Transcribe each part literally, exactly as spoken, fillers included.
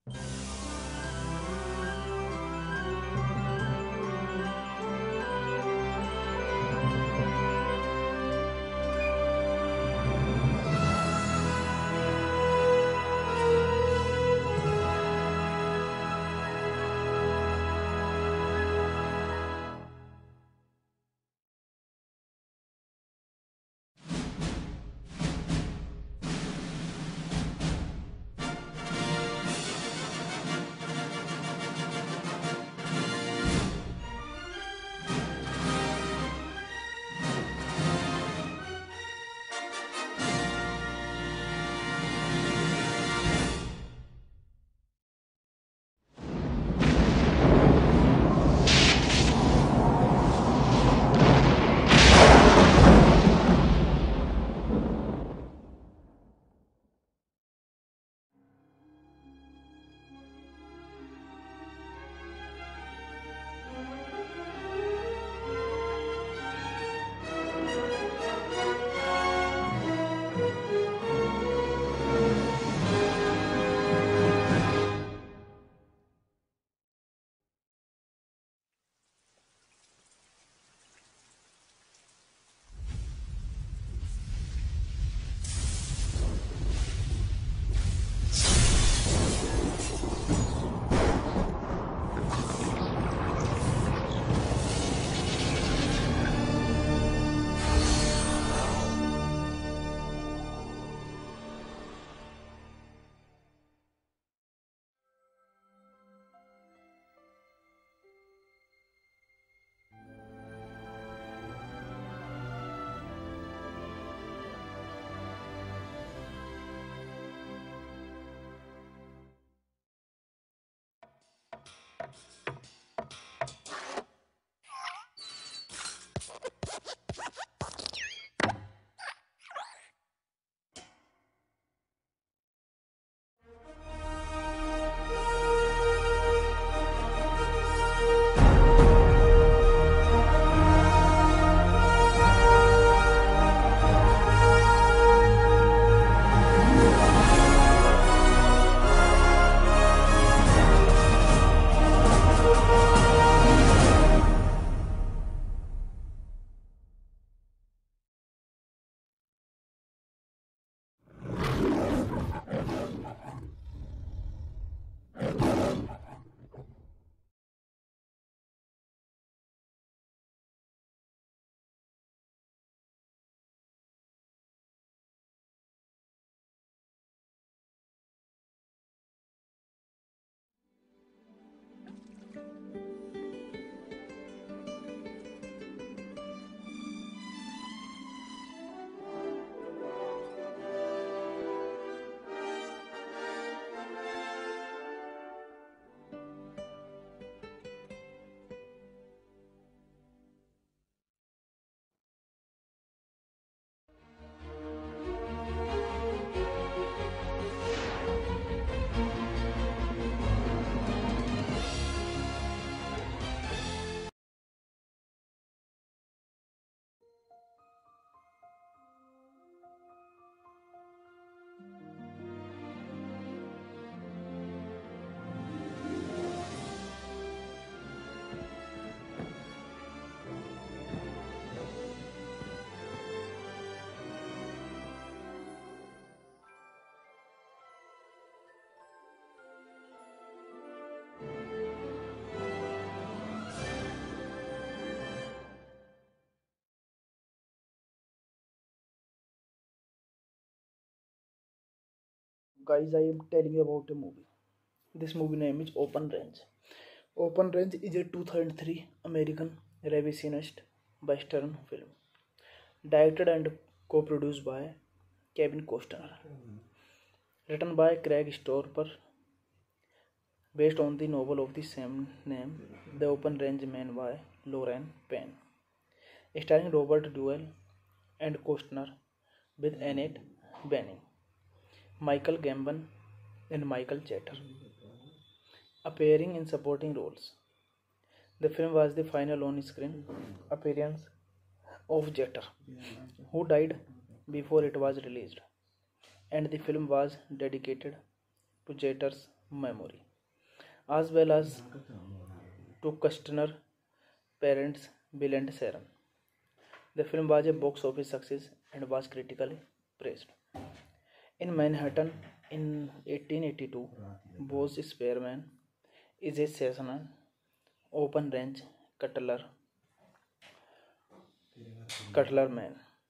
Guys, I am telling you about a movie. This movie name is Open Range. Open Range is a two thousand three American revisionist western film, directed and co-produced by Kevin Costner, written by Craig Storper, based on the novel of the same name, The Open Range Man by Lauren Payne, starring Robert Duvall and Costner, with Annette Bening, Michael Gambon, and Michael Chater appearing in supporting roles. The film was the final on-screen appearance of Jeter, who died before it was released, and the film was dedicated to Jeter's memory, as well as to customer parents Bill and Sharon. The film was a box office success and was critically praised. In Manhattan in eighteen eighty-two, Bose Spearman is a seasonal open-range cutler cutler man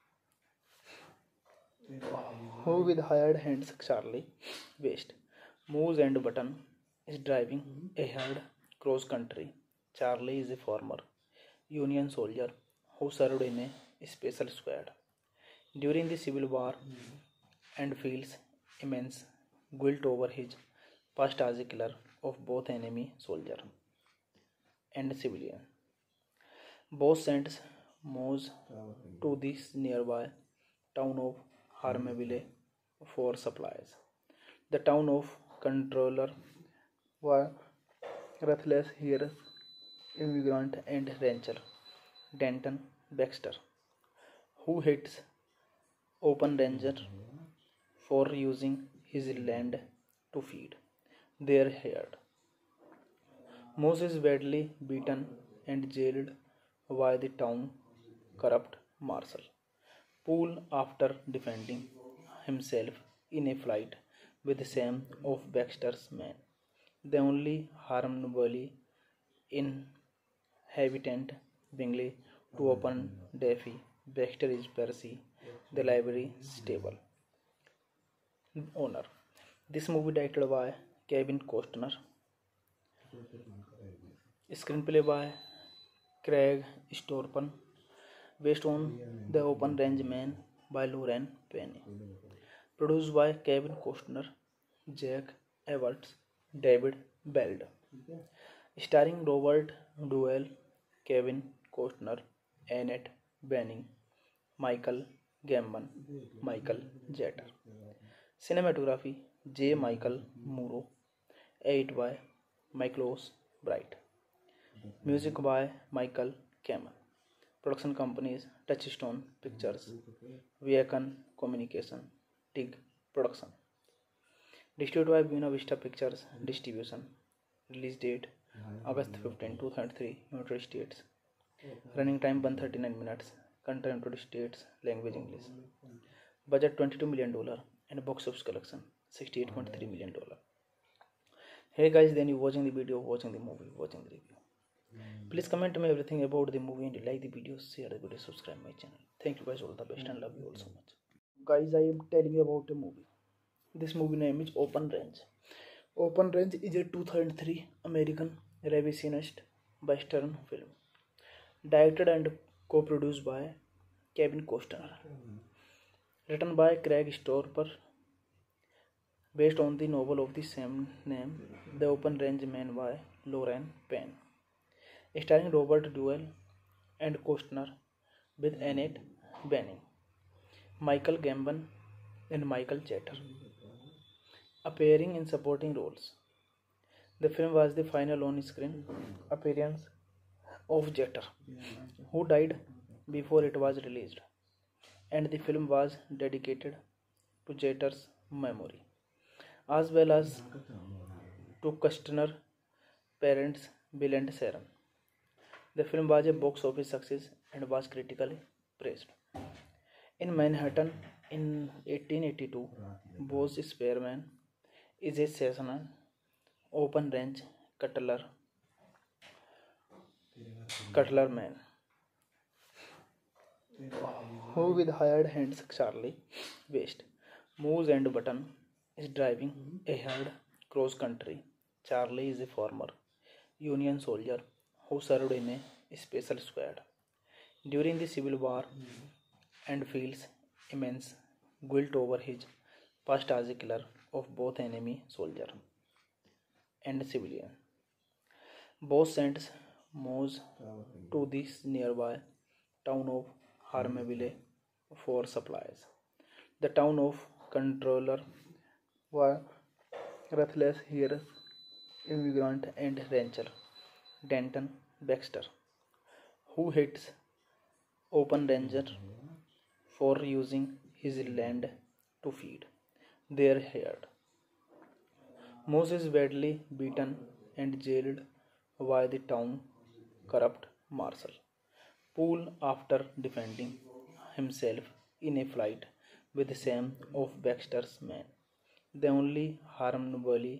who, with hired hands Charlie West, moves and Button is driving a herd cross country. Charlie is a former Union soldier who served in a special squad during the Civil War and feels immense guilt over his past as a killer of both enemy soldier and civilian. Both sends Moose to this nearby town of Harmaville for supplies. The town of Controller was ruthless here immigrant and rancher Denton Baxter, who hates open ranger for using his land to feed their herd. Moose is badly beaten and jailed by the town corrupt marshal Poole after defending himself in a fight with some of Baxter's men. The only Harmony inhabitant Bingley to open Daffy Baxter is Percy, the library stable owner. This movie directed by Kevin Costner, screenplay by Craig Storpan, based on The Open Range Man by Lauren Penny, produced by Kevin Costner, Jack Everts, David Beld, starring Robert Duvall, Kevin Costner, Annette Bening, Michael Gambon, Michael Jeter. Cinematography J. Michael Muro, edit by Michaelos Bright. Music by Michael Kamen. Production companies Touchstone Pictures, Viacom Communication, Tig Production. Distributed by Buena Vista Pictures Distribution. Release date August fifteenth, two thousand three, United States. Running time one hundred thirty-nine minutes. Country United States. Language English. Budget twenty-two million dollars and box office collection sixty-eight point three million dollars. Hey guys, then you watching the video, watching the movie, watching the review. Please comment me everything about the movie and you like the video, share the video, subscribe my channel. Thank you guys, all the best and love you all so much. Guys, I am telling you about a movie. This movie name is Open Range. Open Range is a two thousand three American revisionist western film, directed and co-produced by Kevin Costner, written by Craig Storper, based on the novel of the same name, The Open Range Man by Lauren Penn, starring Robert Duvall and Costner, with Annette Bening, Michael Gambon, and Michael Jeter appearing in supporting roles. The film was the final on-screen appearance of Jeter, who died before it was released, and the film was dedicated to Jeter's memory, as well as to Costner parents Bill and Sharon. The film was a box office success and was critically praised. In Manhattan in eighteen eighty-two, Bose Spearman is a seasonal open-range cutler cutler man who, with hired hands Charlie West, moves and Button is driving a herd cross country. Charlie is a former Union soldier who served in a special squad during the Civil War and feels immense guilt over his past as a killer of both enemy soldier and civilian. Both sends Moose to this nearby town of Harmaville for supplies. The town of Controller was ruthless here immigrant and rancher Denton Baxter, who hates open ranger for using his land to feed their herd. Moses is badly beaten and jailed by the town corrupt marshal. Poole, after defending himself in a fight with some of Baxter's men, the only harmfully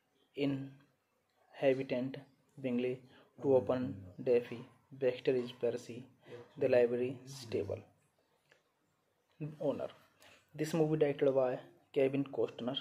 inhabitant Bingley to open Daffy. Baxter is Percy, the library stable owner. This movie directed by Kevin Costner.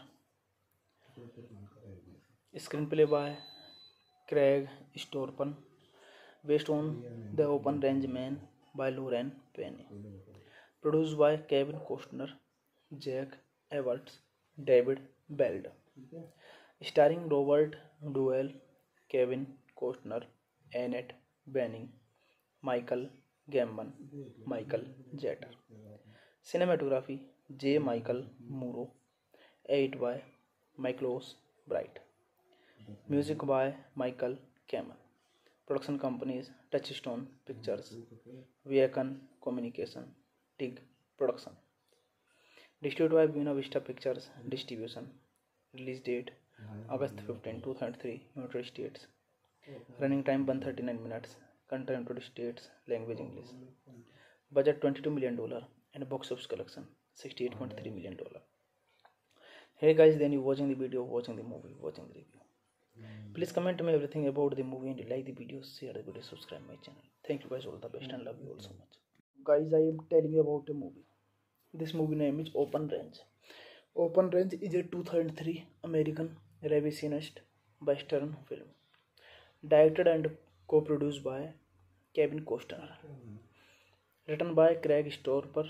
Screenplay by Craig Storpan, based on The Open Range Man by Lauren Penny. Produced by Kevin Costner, Jack Everts, David Beld. Starring Robert Duvall, Kevin Costner, Annette Bening, Michael Gambon, Michael Jeter. Cinematography J. Michael Muro, edit by Michaelos Bright. Music by Michael Kamen. Production companies Touchstone Pictures, Viacom Communication, Tig Production. Distributed by Buena Vista Pictures Distribution. Release date August fifteenth, two thousand three, United States. Running time one hundred thirty-nine minutes. Country United States. Language English. Budget twenty-two million dollars and box office collection sixty-eight point three million dollars. Hey guys, then you watching the video, watching the movie, watching the review. Please comment me everything about the movie and you like the video, share the video, subscribe my channel. Thank you guys, all the best and love you all so much. Guys, I am telling you about a movie. This movie name is Open Range. Open Range is a two thousand three American revisionist Western film. Directed and co-produced by Kevin Costner. Written by Craig Storper,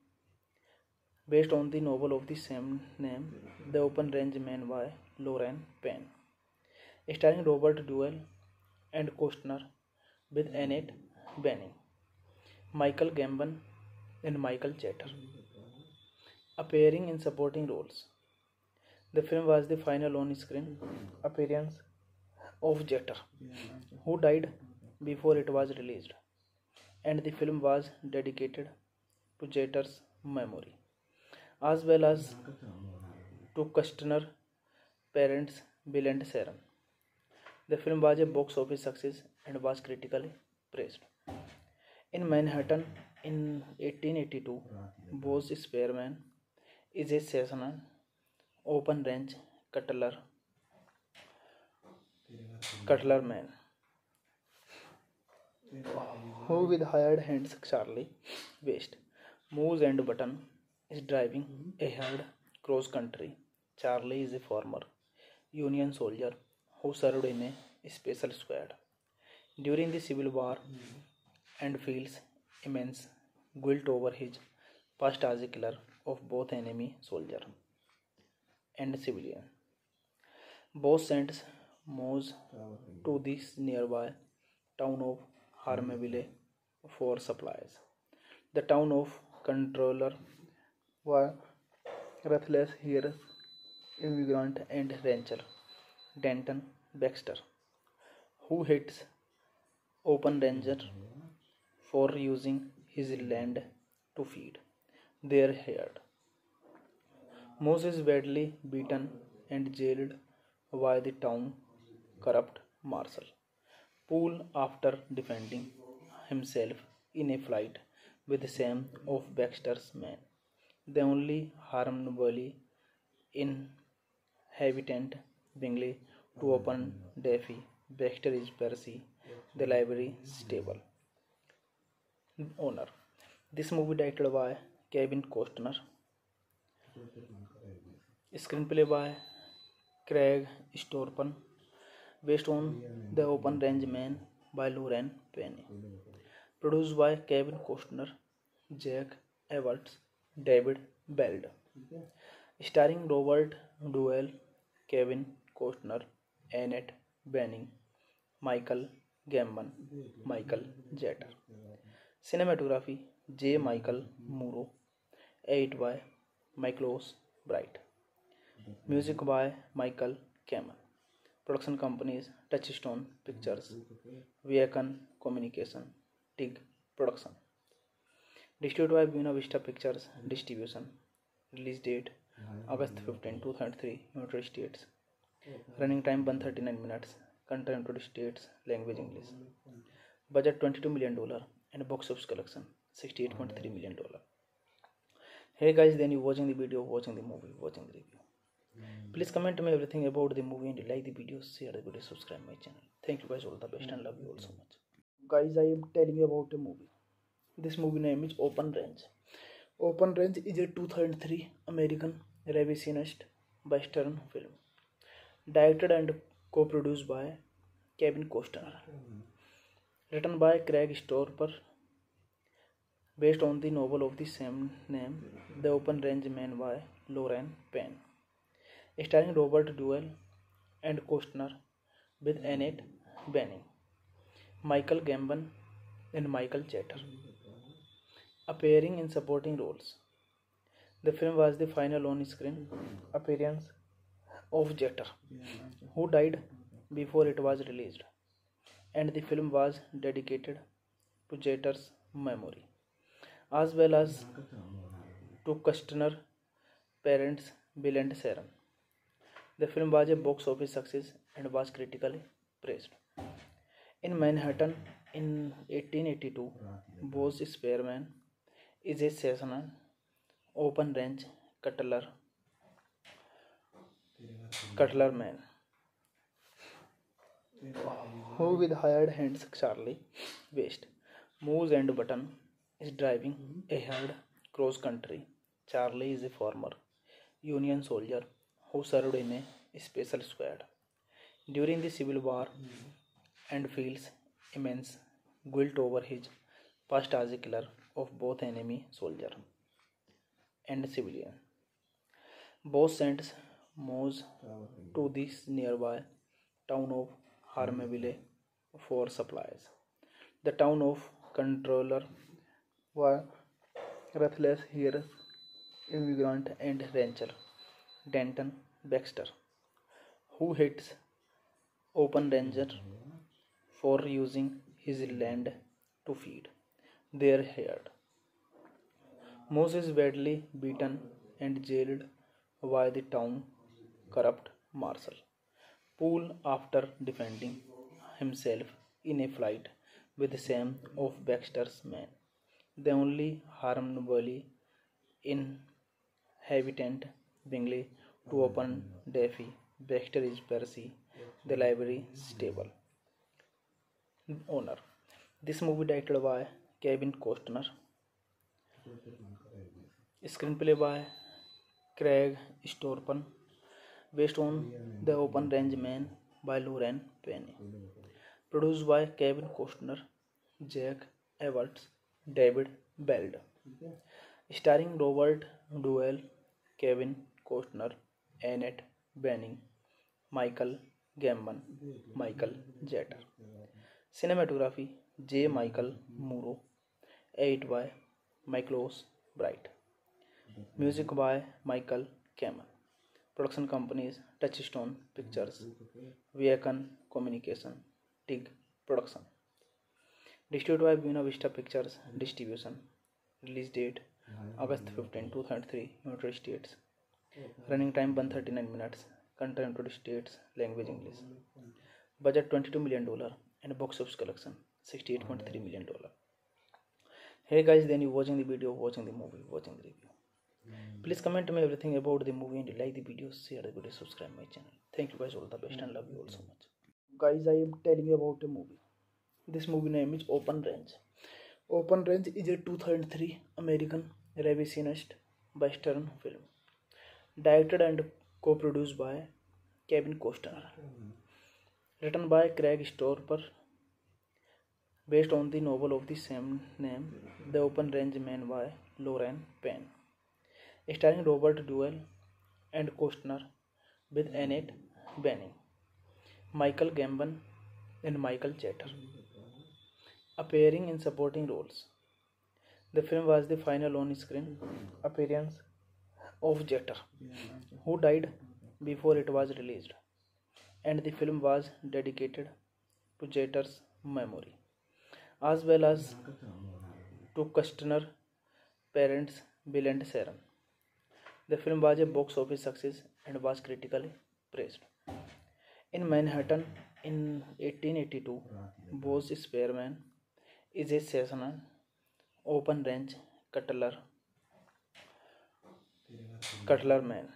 based on the novel of the same name, The Open Range Man by Lauren Penny. Starring Robert Duvall and Costner with Annette Bening, Michael Gambon and Michael Jeter appearing in supporting roles. The film was the final on-screen appearance of Jeter, who died before it was released, and the film was dedicated to Jeter's memory, as well as to Costner's parents Bill and Sharon. The film was a box office success and was critically praised. In Manhattan in eighteen eighty-two, Bose Spearman is a seasonal open-range cutler, cutler man who, with hired hands Charlie West, Moose and Button, is driving a herd cross country. Charlie is a former Union soldier who served in a special squad during the Civil War and feels immense guilt over his past as a killer of both enemy soldier and civilian. Boss sends Moose to this nearby town of Harmaville for supplies. The town of controller was ruthless hears immigrant and rancher Denton Baxter, who hates Open Ranger for using his land to feed their herd. Moses is badly beaten and jailed by the town corrupt marshal. Poole, after defending himself in a fight with some of Baxter's men, the only harmfully inhabitant Bingley to open Daffy. Baxter is Percy, the library stable owner. This movie directed by Kevin Costner. Screenplay by Craig Storpan, based on The Open Range Man by Lauren Penny. Produced by Kevin Costner, Jack Everts, David Beld. Starring Robert Duvall, Kevin Costner, Annette Bening, Michael Gambon, Michael Jeter. Cinematography J. Michael Muro, edit by Michaelos Bright. Music by Michael Kamen. Production companies Touchstone Pictures, Viacom Communication, Tig Production. Distributed by Buena Vista Pictures Distribution. Release date August fifteenth, two thousand three, United States. Running time one hundred thirty-nine minutes. Country United States. Language English. Budget twenty-two million dollars and box office collection sixty-eight point three million dollars. Hey guys, then you watching the video, watching the movie, watching the review. Please comment me everything about the movie and like the video, share the video, subscribe my channel. Thank you guys, all the best and love you all so much. Guys, I am telling you about a movie. This movie name is Open Range. Open Range is a two thousand three American revisionist Western film. Directed and co-produced by Kevin Costner. Written by Craig Storper. Based on the novel of the same name, The Open Range Man by Lauren Penn. Starring Robert Duvall and Costner with Annette Bening, Michael Gambon and Michael Chater appearing in supporting roles. The film was the final on-screen appearance of Chater, who died before it was released, and the film was dedicated to Chater's memory, as well as to Costner's parents Bill and Sharon. The film was a box office success and was critically praised. In Manhattan in eighteen eighty-two, Bose Spearman is a seasonal open-range cutler, cutler man who, with hired hands Charlie West, moves and Button is driving a hard cross-country. Charlie is a former Union soldier who served in a special squad during the Civil War and feels immense guilt over his past as a killer of both enemy soldier and civilian. Bose sends Moose to this nearby town of Harmaville for supplies. The town of controller was ruthless here immigrant and rancher Denton Baxter, who hates Open Ranger for using his land to feed their herd. Moose is badly beaten and jailed by the town corrupt marshal Poole after defending himself in a fight with some of Baxter's men. The only Harmaville inhabitant Bingley to open Daffy Baxter is Percy, the library stable owner. This movie directed by Kevin Costner. Screenplay by Craig Storper. Based on The Open Range Man by Lauren Penn. Produced by Kevin Costner, Jack Everts, David Beld. Starring Robert Duvall, Kevin Costner, Annette Bening, Michael Gambon, Michael Chater. Cinematography J. Michael Muro. Edit by Michaelos Bright. Music by Michael Kamen. Production companies Touchstone Pictures, Viacom Communication, Tig Production. Distributed by Buena Vista Pictures Distribution. Release date August fifteenth, two thousand three, United States. Running time one hundred thirty-nine minutes. Country United States. Language English. Budget twenty-two million dollars and box office collection sixty-eight point three million dollars. Hey guys, then you watching the video, watching the movie, watching the review. Please comment me everything about the movie and like the video, share the video, subscribe my channel. Thank you guys, all the best and love you all so much. Guys, I am telling you about a movie. This movie name is Open Range. Open Range is a two thousand three American revisionist Western film. Directed and co-produced by Kevin Costner. Written by Craig Storper. Based on the novel of the same name, The Open Range Man by Lauren Penn. Starring Robert Duvall and Costner with Annette Bening, Michael Gambon and Michael Chater appearing in supporting roles. The film was the final on-screen appearance of Chater, who died before it was released, and the film was dedicated to Chater's memory, as well as to Costner's parents Bill and Sharon. The film was a box office success and was critically praised. In Manhattan in eighteen eighty-two, Bose Spearman is a seasonal open-range cutler cutler man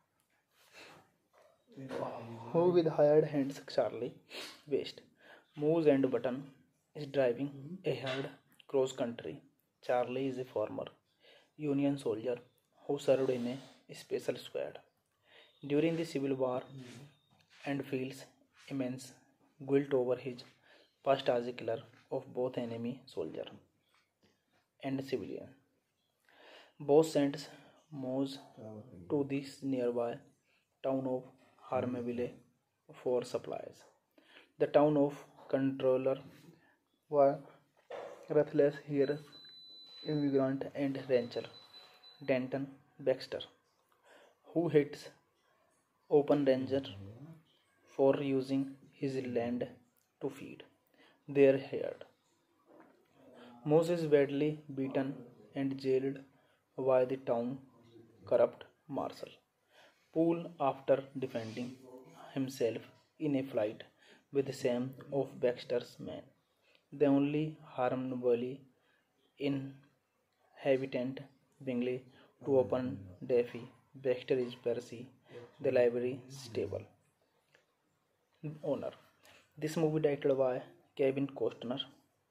who, with hired hands Charlie West, moves and button, is driving ahead cross country. Charlie is a former Union soldier who served in a special squad during the Civil War and feels immense guilt over his past as a killer of both enemy soldier and civilian. Both sends Moose to this nearby town of Harmaville for supplies. The town of controller was ruthless here immigrant and rancher Denton Baxter, who hates open ranger for using his land to feed their herd. Moose is badly beaten and jailed by the town corrupt marshal Poole after defending himself in a fight with some of Baxter's men. The only harmfully inhabitant Bingley to open Daffy Baxter is Percy, the library stable owner. This movie directed by Kevin Costner.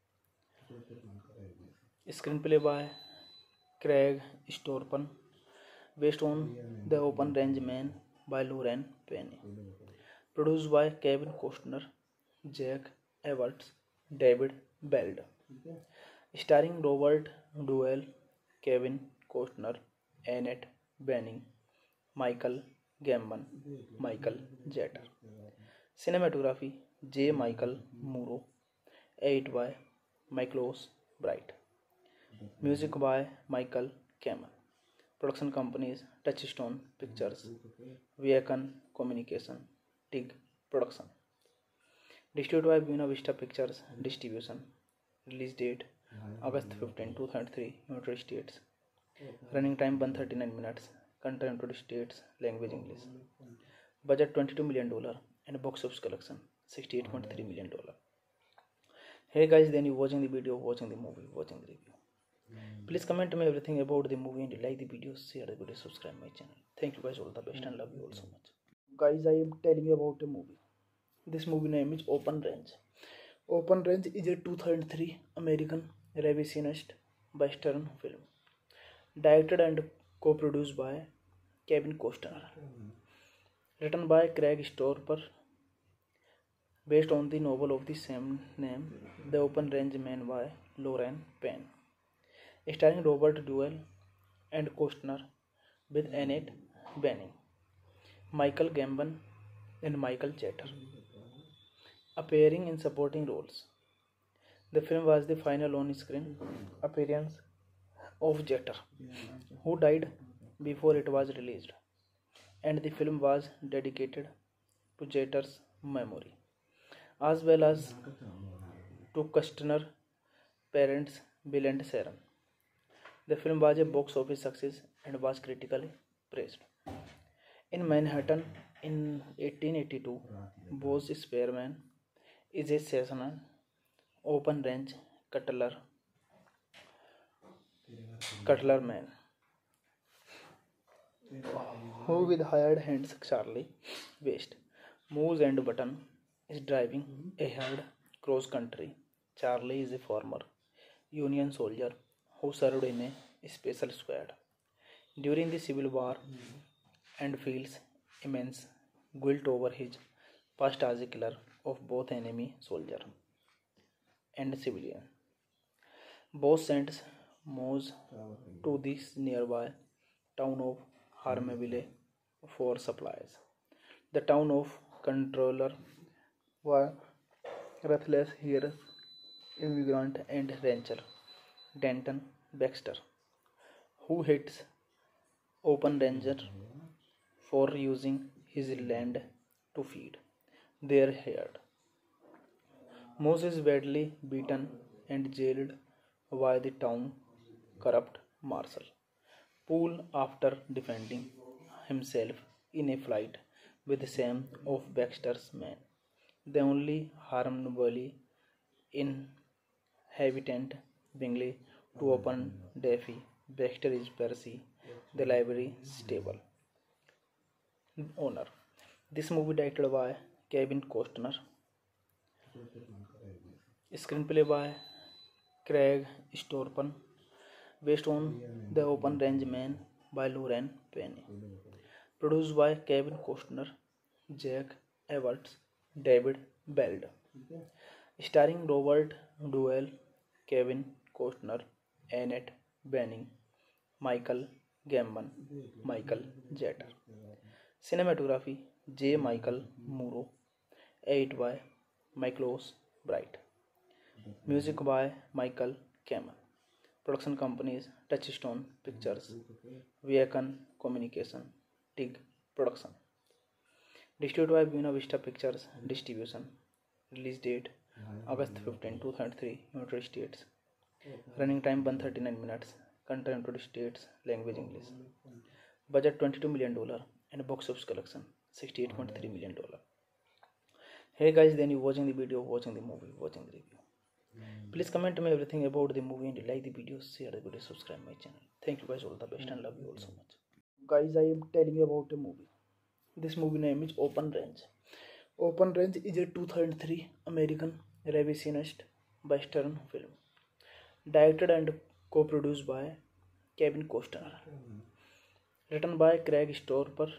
Screenplay by Craig Storpan, based on The Open Range Man by Lauren Penny. Produced by Kevin Costner, Jack Everts, David Beld. Starring Robert Duvall, Kevin Costner, Annette Bening, Michael Gambon, Michael Jeter. Cinematography J. Michael Muro. Edit by Michaelos Bright. Music by Michael Kamen. Production companies Touchstone Pictures, Viacom Communication, Tig Production. Distributed by Buena Vista Pictures Distribution. Release date August fifteenth, two thousand three, United States. Running time one hundred thirty-nine minutes. Country United States. Language English. Budget twenty-two million dollars and box office collection sixty-eight point three million dollars. Hey guys, then you watching the video, watching the movie, watching the review. Please comment me everything about the movie and like the video, share the video, subscribe my channel. Thank you guys, all the best and love you all so much. Guys, I am telling you about a movie. This movie name is Open Range. Open Range is a two thousand three American revisionist western film, directed and co-produced by Kevin Costner, written by Craig Storper, based on the novel of the same name, The Open Range Man by Lauren Penn, starring Robert Duvall and Costner, with Annette Bening, Michael Gambon, and Michael Jeter appearing in supporting roles. The film was the final on-screen appearance of Jeter, who died before it was released, and the film was dedicated to Jeter's memory, as well as to Costner's parents Bill and Sharon. The film was a box office success and was critically praised. In Manhattan in eighteen eighty-two, Bose Spearman is a seasonal open-range cutler cutler man who, with hired hands Charlie West, moves and button, is driving ahead cross country. Charlie is a former Union soldier who served in a special squad during the Civil War and feels immense guilt over his past as a killer of both enemy soldier and civilian. Both sends Moose to this nearby town of Harmaville for supplies. The town of controller was ruthless here immigrant and rancher Denton Baxter, who hates open ranger for using his land to feed their herd. Moose is badly beaten and jailed by the town corrupt marshal Poole after defending himself in a fight with the same of Baxter's men. The only harmfully inhabitant Bingley to open Daffy. Baxter is Percy, the library stable owner. This movie directed by Kevin Costner. Screenplay by Craig Storpan. Based on The Open Range Man by Lauren Penny. Produced by Kevin Costner, Jack Everts, David Beld. Starring Robert Duvall, Kevin Costner, Annette Bening, Michael Gambon, Michael Jeter. Cinematography J. Michael Muro. Edit by Michaelos Bright. Music by Michael Kamen. Production companies Touchstone Pictures, Viacom Communication, Tig Production. Distributed by Buena Vista Pictures Distribution. Release date August fifteenth, two thousand three, United States. Running time one hundred thirty-nine minutes. Country United States. Language English. Budget twenty-two million dollars and box office collection sixty-eight point three million dollars. Hey guys, then you watching the video, watching the movie, watching the review. Please comment me everything about the movie and like the video, share the video, subscribe my channel. Thank you guys, all the best and love you all so much. Guys, I am telling you about a movie. This movie name is Open Range. Open Range is a two thousand three American revisionist western film. Directed and co-produced by Kevin Costner. Written by Craig Storper.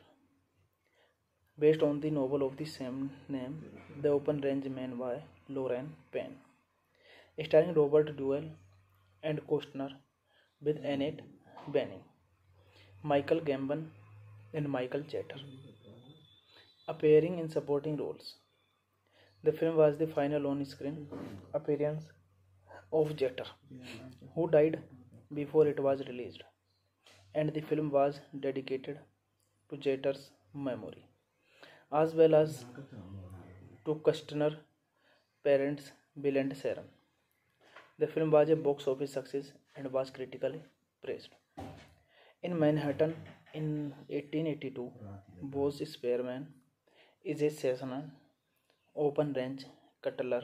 Based on the novel of the same name, The Open Range Man by Lauren Penny. Starring Robert Duvall and Costner with Annette Bening, Michael Gambon and Michael Jeter appearing in supporting roles. The film was the final on-screen appearance of Jeter, who died before it was released, and the film was dedicated to Jeter's memory, as well as to Costner's parents Bill and Sharon. The film was a box office success and was critically praised. In Manhattan in eighteen eighty-two, Bose Spearman is a seasonal open-range cutler,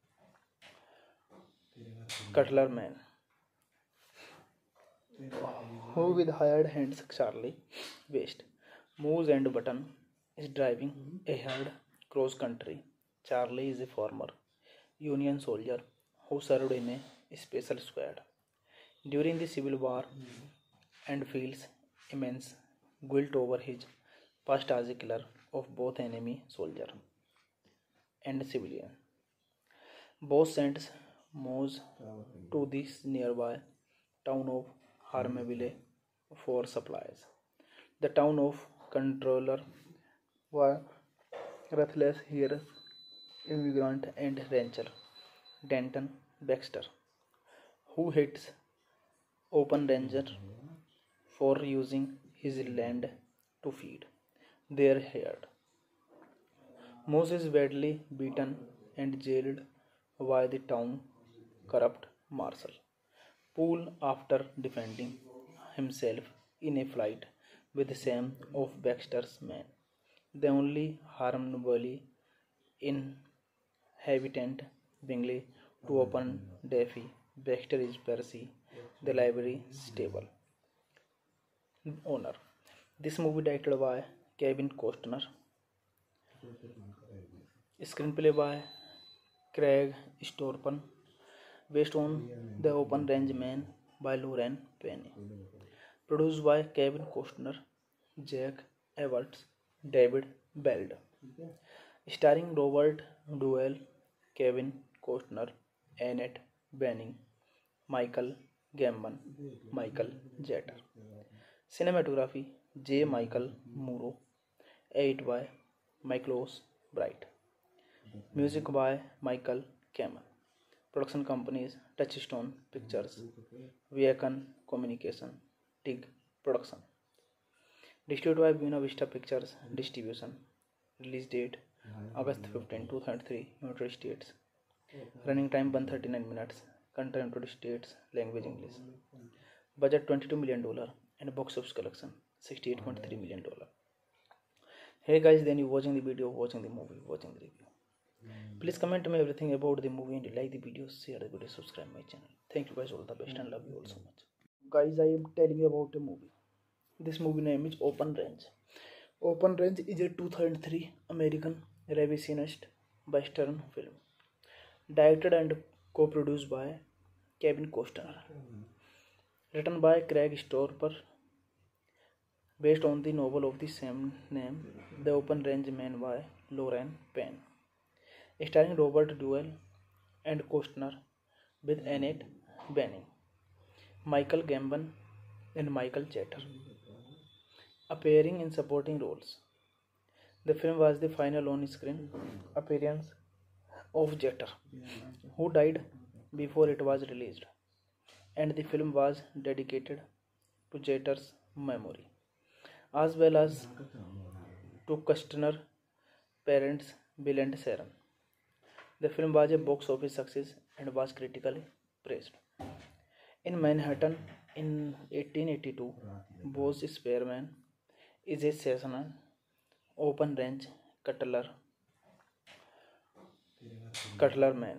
cutler man who, with hired hands Charlie West, Moose and Button, is driving a herd cross-country. Charlie is a former Union soldier who served in a special squad during the Civil War and feels immense guilt over his past as a killer of both enemy soldier and civilian. Both sends Moose to the nearby town of Harmaville for supplies. The town of controller was ruthless here immigrant and rancher Denton Baxter, who hates Open Ranger for using his land to feed their herd. Moose is badly beaten and jailed by the town corrupt marshal Poole after defending himself in a fight with some of Baxter's men. The only harmfully inhabitant Bingley to open Daffy. Baxter is Percy, the library stable owner. This movie directed by Kevin Costner. Screenplay by Craig Storpan. Based on The Open Range Man by Lauren Penny. Produced by Kevin Costner, Jack Everts, David Beld. Starring Robert Duvall, Kevin Costner, Annette Bening, Michael Gambon, Michael Jeter. Cinematography J. Michael Muro. Edit by Michaelos Bright. Music by Michael Kamen. Production companies Touchstone Pictures, Viacom Communication, Tig Production. Distributed by Buena Vista Pictures Distribution. Release date August fifteenth, two thousand three, United States. Running time one hundred thirty-nine minutes. Country United States. Language English. Budget twenty-two million dollars and box office collection sixty-eight point three million dollars. Hey guys, then you watching the video, watching the movie, watching the review. Please comment me everything about the movie and you like the video, share the video, subscribe my channel. Thank you guys, all the best and love you all so much. Guys, I am telling you about a movie. This movie name is Open Range. Open Range is a two thousand three American revisionist Western film. Directed and co-produced by Kevin Costner. Written by Craig Storper. Based on the novel of the same name, The Open Range Man by Lauren Payne. Starring Robert Duvall and Costner with Annette Bening, Michael Gambon and Michael Chater appearing in supporting roles. The film was the final on-screen appearance of Chater, who died before it was released, and the film was dedicated to Chater's memory, as well as to Costner's parents Bill and Sharon. The film was a box office success and was critically praised. In Manhattan in eighteen eighty-two, Bose Spearman is a seasonal open-range cutler, cutler man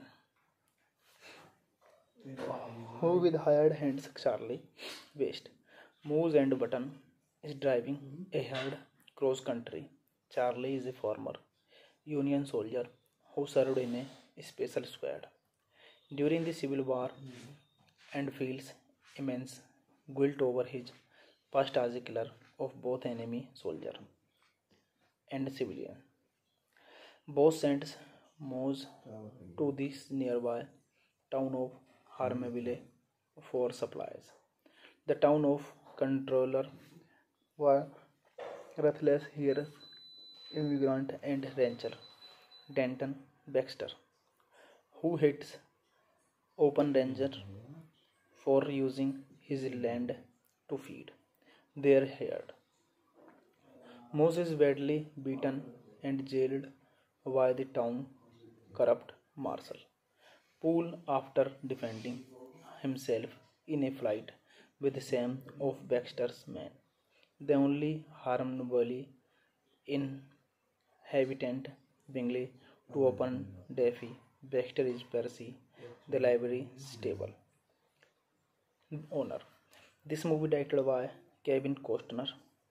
who, with hired hands Charlie West, moves and Button is driving a hard cross-country. Charlie is a former Union soldier who served in a special squad during the Civil War and feels immense guilt over his past as a killer of both enemy soldier and civilian. Bose sends Moose to this nearby town of Harmaville for supplies. The town of controller was ruthless hears immigrant and rancher Denton Baxter, who hates Open Ranger for using his land to feed their herd. Moose is badly beaten and jailed by the town corrupt marshal Poole after defending himself in a fight with some of Baxter's men. The only Harmaville inhabitant Bingley to open Daffy Baxter is Percy, the library stable owner. This movie directed by Kevin Costner.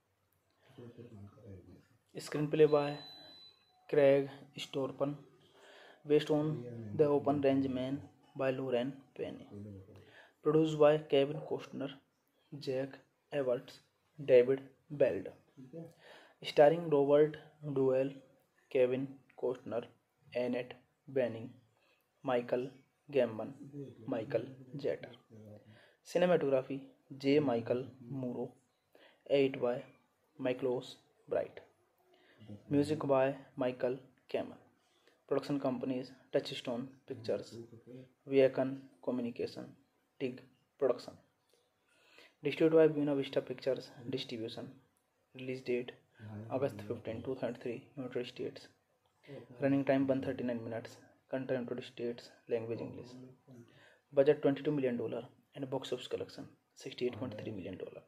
Screenplay by Craig Storper. Based on The Open Range Man by Lauren Payne. Produced by Kevin Costner, Jack Everts, David Beld. Starring Robert Duvall, Kevin Costner, Annette Bening, Michael Gambon, Michael Chater. Cinematography J. Michael Muro. Edit by Michaelos Bright. Music by Michael Kamen. Production companies Touchstone Pictures, Viacom Communication, Tig Production. Distributed by Buena Vista Pictures Distribution. Release date August fifteenth, two thousand three, United States. Running time one hundred thirty-nine minutes. Country United States. Language English. Budget twenty-two million dollars and box office collection sixty-eight point three million dollars.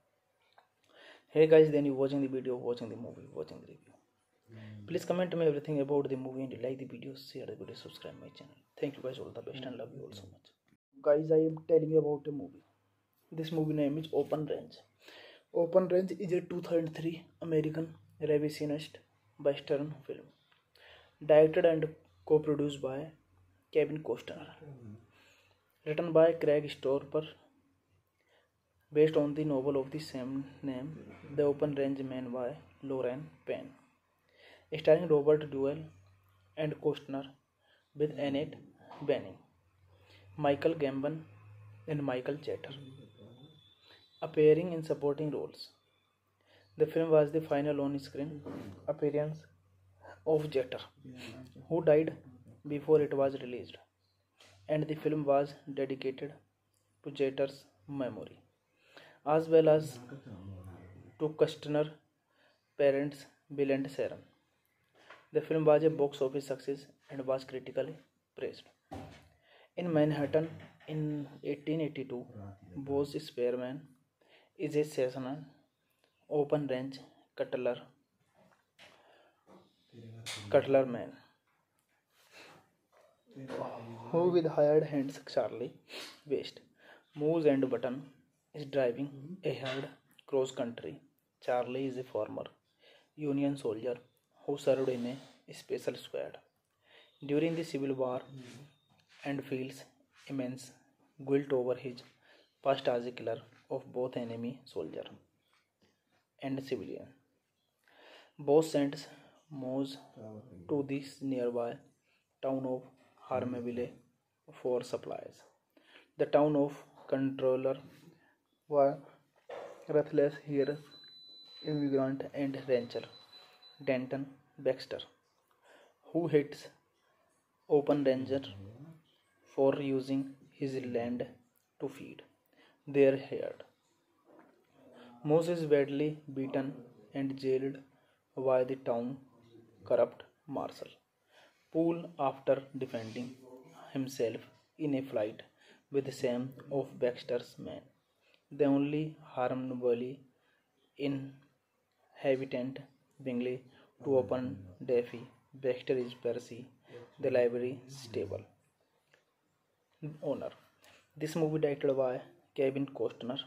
Hey guys, then you watching the video, watching the movie, watching the review. Please comment me everything about the movie and you like the video, share the video, subscribe my channel. Thank you guys, all the best and love you all so much. Guys, I am telling you about a movie. This movie name is Open Range. Open Range is a two thousand three American revisionist Western film. Directed and co-produced by Kevin Costner. Written by Craig Storper. Based on the novel of the same name, The Open Range Man by Lauren Payne. Starring Robert Duvall and Costner with Annette Bening, Michael Gambon and Michael Chater appearing in supporting roles. The film was the final on-screen appearance of Chater, who died before it was released, and the film was dedicated to Chater's memory, as well as to Costner's parents Bill and Sharon. The film was a box office success and was critically praised. In Manhattan in eighteen eighty-two, Bose Spearman is a seasonal open-range cutler, Cutler Man, who with hired hands Charlie West moves and button is driving a herd cross country. Charlie is a former Union soldier who served in a special squad during the Civil War and feels immense guilt over his past as a killer of both enemy soldier and civilian. Both sends Moose to this nearby town of Harmeville for supplies. The town of controller was ruthless here immigrant and rancher Denton Baxter, who hits open ranger for using his land to feed their herd. Moose is badly beaten and jailed by the town corrupt marshal. Poole, after defending himself in a fight with some of Baxter's men, the only harmfully inhabitant Bingley to open Daffy. Baxter is Percy, the library stable owner. This movie directed by Kevin Costner.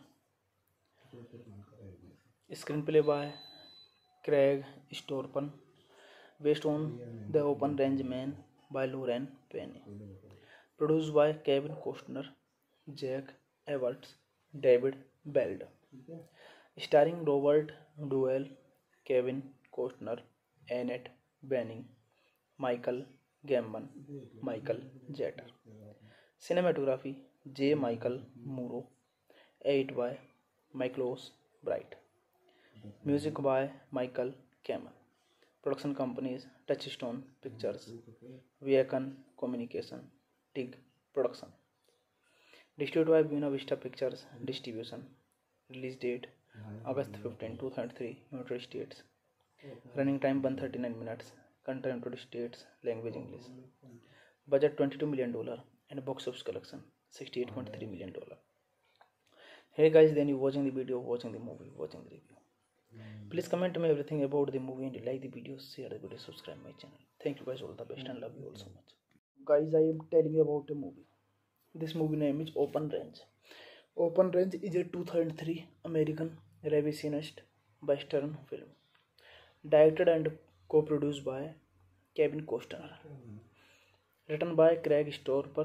Screenplay by Craig Storpan, based on The Open Range Man by Lauren Penny. Produced by Kevin Costner, Jack Everts, David Beld. Starring Robert Duvall, Kevin Costner, Annette Bening, Michael Gambon, Michael Jeter. Cinematography J. Michael Muro, edit by Michaelos Bright. Music by Michael Kamen. Production companies Touchstone Pictures, Viacom Communication, Tig Production. Distributed by Buena Vista Pictures Distribution. Release date August fifteenth, two thousand three, United States. Running time one hundred thirty-nine minutes. Country United States. Language English. Budget twenty-two million dollars and box office collection sixty-eight point three million dollars. Hey guys, then you watching the video, watching the movie, watching the review. Please comment me everything about the movie and like the video, share the video, subscribe my channel. Thank you guys, all the best and love you all so much. Guys, I am telling you about a movie. This movie name is Open Range. Open Range is a two thousand three American revisionist western film, directed and co-produced by Kevin Costner, written by Craig Storper,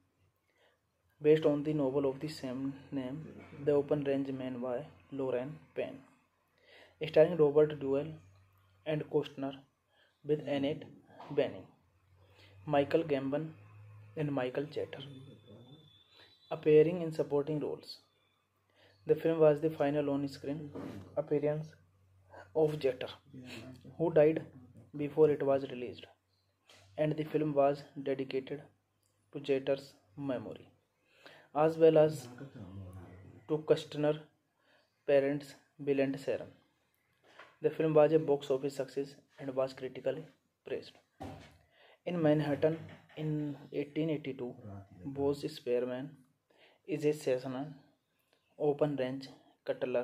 based on the novel of the same name, The Open Range Man by Lauren Penny. Starring Robert Duvall and Costner with Annette Bening, Michael Gambon and Michael Jeter appearing in supporting roles. The film was the final on-screen appearance of Jeter, who died before it was released, and the film was dedicated to Jeter's memory, as well as to Costner's parents Bill and Sharon. The film was a box office success and was critically praised. In Manhattan in eighteen eighty-two, Bose Spearman is a seasonal open-range cutler,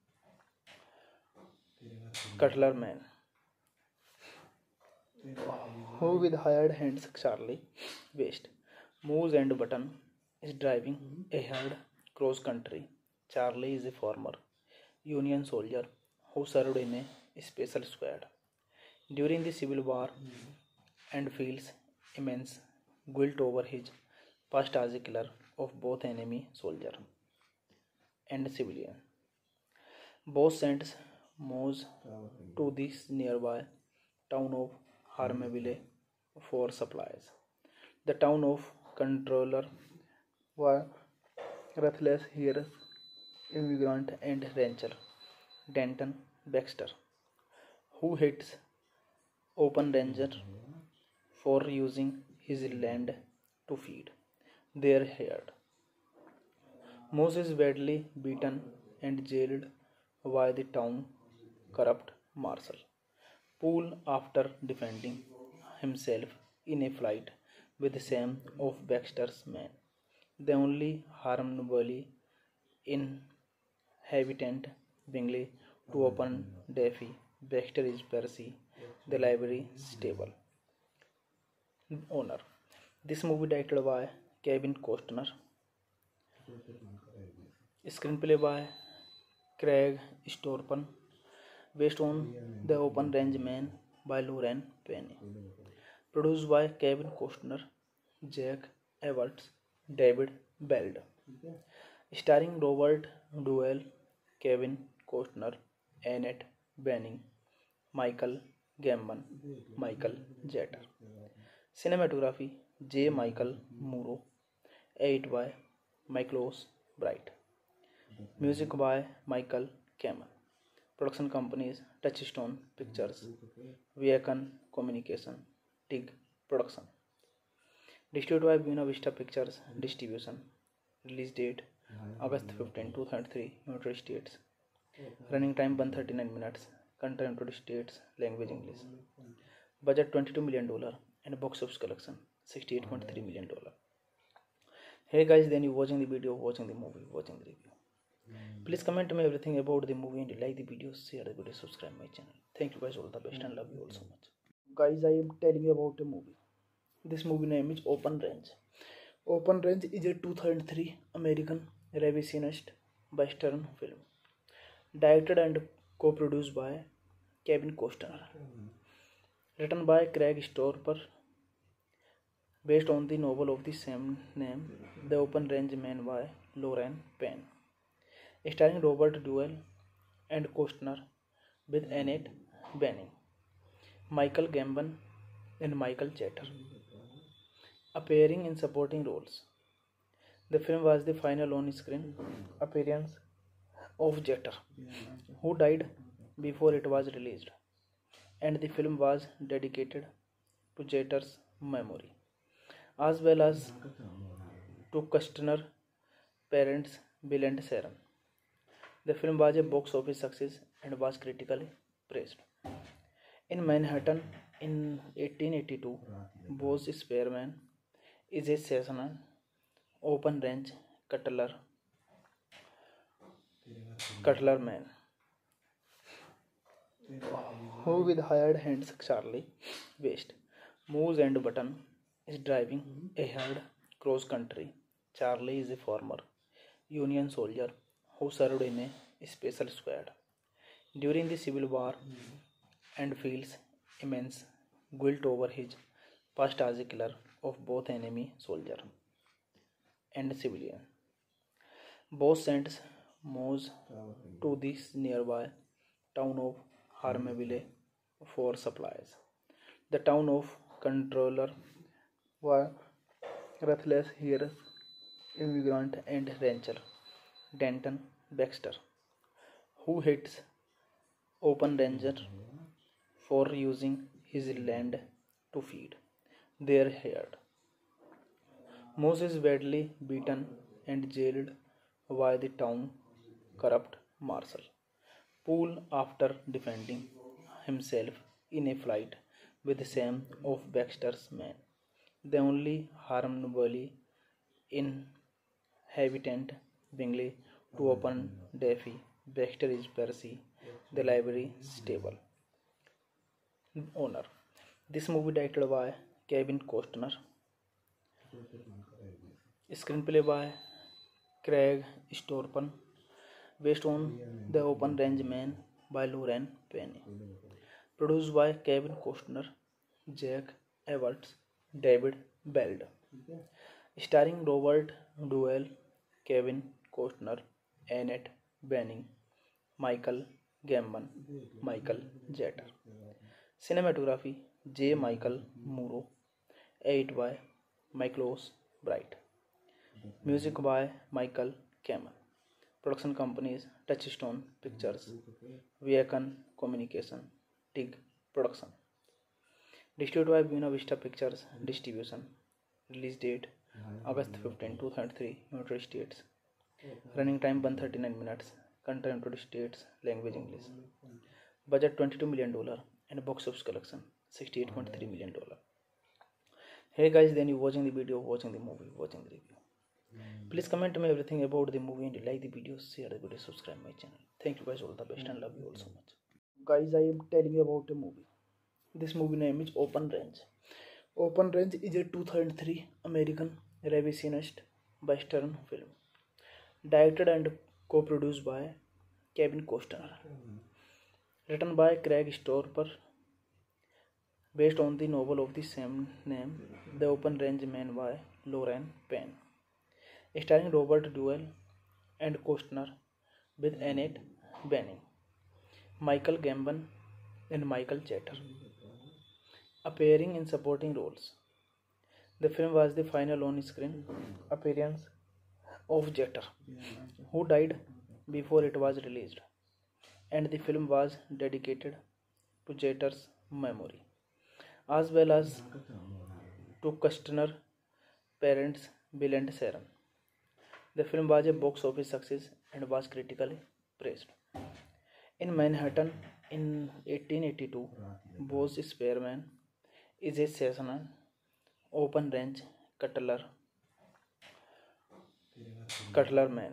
cutler man who with hired hands Charlie West moves and button is driving a herd cross country. Charlie is a former Union soldier who served in a special squad during the Civil War and feels immense guilt over his past as a killer of both enemy soldier and civilian. Both sends Moose to this nearby town of Harmeville for supplies. The town of controller was ruthless here immigrant and rancher Denton Baxter, who hits open ranger for using his land to feed their herd. Moose is badly beaten and jailed by the town corrupt marshal. Poole, after defending himself in a fight with some of Baxter's men, the only harmfully inhabitant Bingley to open Daffy. Baxter is Percy, the library stable owner. This movie directed by Kevin Costner. Screenplay by Craig Storpan. Based on The Open Range Man by Lauren Payne. Produced by Kevin Costner, Jack Everts, David Beld. Starring Robert Duvall, Kevin Costner, Annette Bening, Michael Gambon, Michael Jeter. Cinematography J. Michael Muro. Edit by Michaelos Bright. Music by Michael Kamen. Production companies Touchstone Pictures, Viacom Communication, Tig Production. Distributed by Buena Vista Pictures Distribution. Release date August fifteenth, two thousand three, United States. Running time one hundred thirty-nine minutes. Country United States. Language English. Budget twenty-two million dollars and box office collection sixty-eight point three million dollars. Hey guys, then you watching the video, watching the movie, watching the review. Please comment me everything about the movie and like the video, share the video, subscribe my channel. Thank you guys, all the best and love you all so much. Guys, I am telling you about a movie. This movie name is Open Range. Open Range is a two thousand three American revisionist western film. Directed and co-produced by Kevin Costner. Written by Craig Storper. Based on the novel of the same name, The Open Range Man by Lauren Payne. Starring Robert Duvall and Costner with Annette Bening, Michael Gambon and Michael Jeter appearing in supporting roles. The film was the final on-screen appearance of Jeter, who died before it was released, and the film was dedicated to Jeter's memory, as well as to Costner's parents Bill and Sharon. The film was a box office success and was critically praised. In Manhattan in eighteen eighty-two, Bose Spearman is a seasonal open-range cutler, cutler man who, with hired hands Charlie West, Moose and Button, is driving a herd cross-country. Charlie is a former Union soldier who served in a special squad during the Civil War and feels immense guilt over his past as a killer of both enemy soldier and civilian. Both sends Moose to the nearby town of Harmaville for supplies. The town of controller was ruthless here immigrant and rancher Denton Baxter, who hates Open Ranger for using his land to feed their herd. Moose is badly beaten and jailed by the town corrupt marshal Poole after defending himself in a fight with some of Baxter's men. The only Harmaville inhabitant Bingley to open Daffy Baxter is Percy, the library stable owner. This movie directed by Kevin Costner. Screenplay by Craig Storpan. Based on The Open Range Man by Lauren Payne. Produced by Kevin Costner, Jack Everts, David Beld. Starring Robert Duvall, Kevin Costner, Annette Bening, Michael Gambon, Michael Jeter. Cinematography J. Michael Muro. Edit by Michaelos Bright. Music by Michael Kamen. Production companies Touchstone Pictures, Viacom Communication, Tig Production. Distributed by Buena Vista Pictures Distribution. Release date August fifteenth, two thousand three, United States. Running time one hundred thirty-nine minutes. Country United States. Language English. Budget twenty-two million dollars and box office collection sixty-eight point three million dollars. Hey guys, then you watching the video, watching the movie, watching the review. Please comment me everything about the movie and like the video, share the video, subscribe my channel. Thank you guys, all the best and love you all so much. Guys, I am telling you about a movie. This movie name is Open Range. Open Range is a two thousand three American revisionist western film, directed and co-produced by Kevin Costner, written by Craig Storper, based on the novel of the same name, The Open Range Man by Lauren Payne, starring Robert Duvall and Costner, with Annette Bening, Michael Gambon, and Michael Chater appearing in supporting roles. The film was the final on-screen appearance of Jeter, who died before it was released, and the film was dedicated to Jeter's memory, as well as to Costner's parents Bill and Sharon. The film was a box office success and was critically praised. In Manhattan in eighteen eighty-two, Bose Spearman is a seasonal open-range cutler cutler man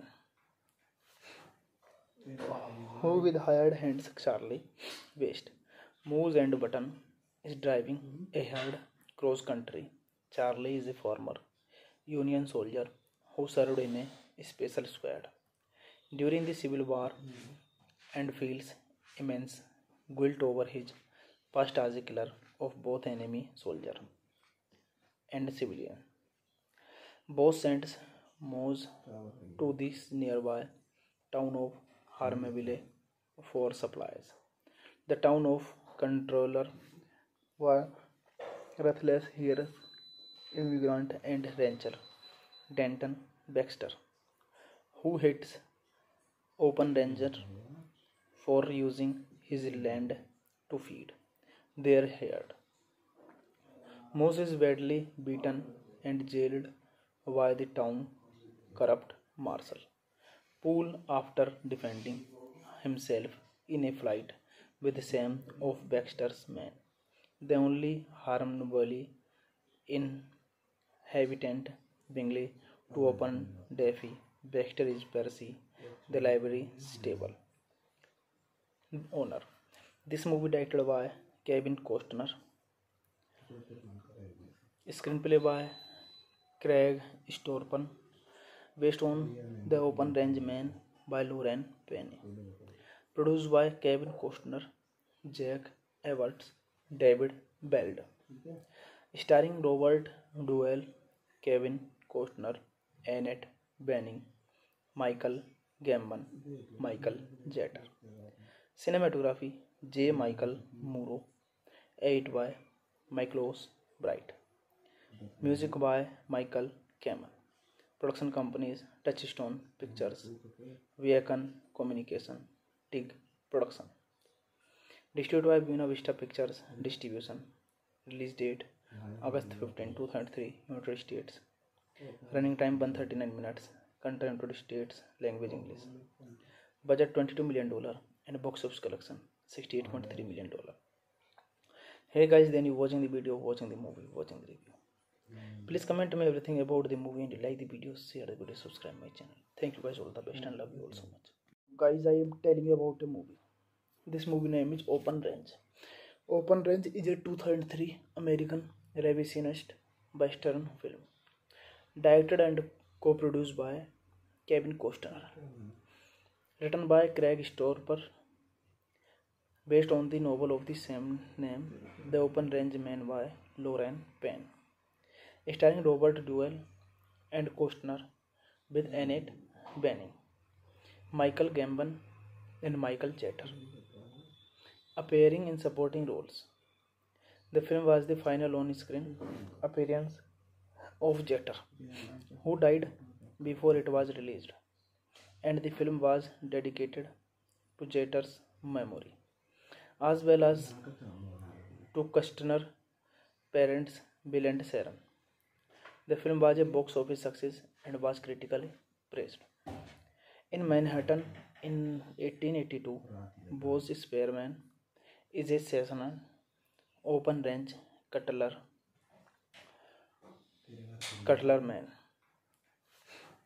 who, with hired hands Charlie West, moves and Button is driving a herd cross country. Charlie is a former Union soldier who served in a special squad during the Civil War and feels immense guilt over his past as a killer of both enemy soldier and civilian. Both sends Moose to the nearby town of Harmaville for supplies. The town of controller was ruthless here immigrant and rancher Denton Baxter, who hates Open Ranger for using his land to feed their herd. Moose is badly beaten and jailed by the town corrupt marshal Poole after defending himself in a fight with some of Baxter's men. The only Harmony inhabitant Bingley to open Daffy Baxter is Percy, the library stable owner. This movie directed by Kevin Costner, screenplay by Craig Storper, based on The Open Range Man by Lauren Payne, produced by Kevin Costner, Jack Everts, David Beld, starring Robert Duvall, Kevin Costner, Annette Bening, Michael Gambon, Michael Jeter. Cinematography J. Michael Muro, edit by Michaelos Bright. Music by Michael Kamen. Production companies Touchstone Pictures, Viacom Communication, Tig Production. Distributed by Buena Vista Pictures Distribution. Release date August fifteenth, two thousand three, United States. Running time one hundred thirty-nine minutes. Country United States. Language English. Budget twenty-two million dollars and box office collection sixty-eight point three million dollars. Hey guys, then you watching the video, watching the movie, watching the review. Please comment me everything about the movie and you like the video, share the video, subscribe my channel. Thank you guys, all the best and love you all so much. Guys, I am telling you about a movie. This movie name is Open Range. Open Range is a two thousand three American revisionist western film, directed and co-produced by Kevin Costner, written by Craig Storper, based on the novel of the same name, The Open Range Man by Lauren Payne, starring Robert Duvall and Costner, with Annette Bening, Michael Gambon, and Michael Chater appearing in supporting roles. The film was the final on-screen appearance of Jeter, who died before it was released, and the film was dedicated to Jeter's memory, as well as to Costner's parents Bill and Sharon. The film was a box office success and was critically praised. In Manhattan in eighteen eighty-two, Bose Spearman is a seasonal open-range cutler cutler man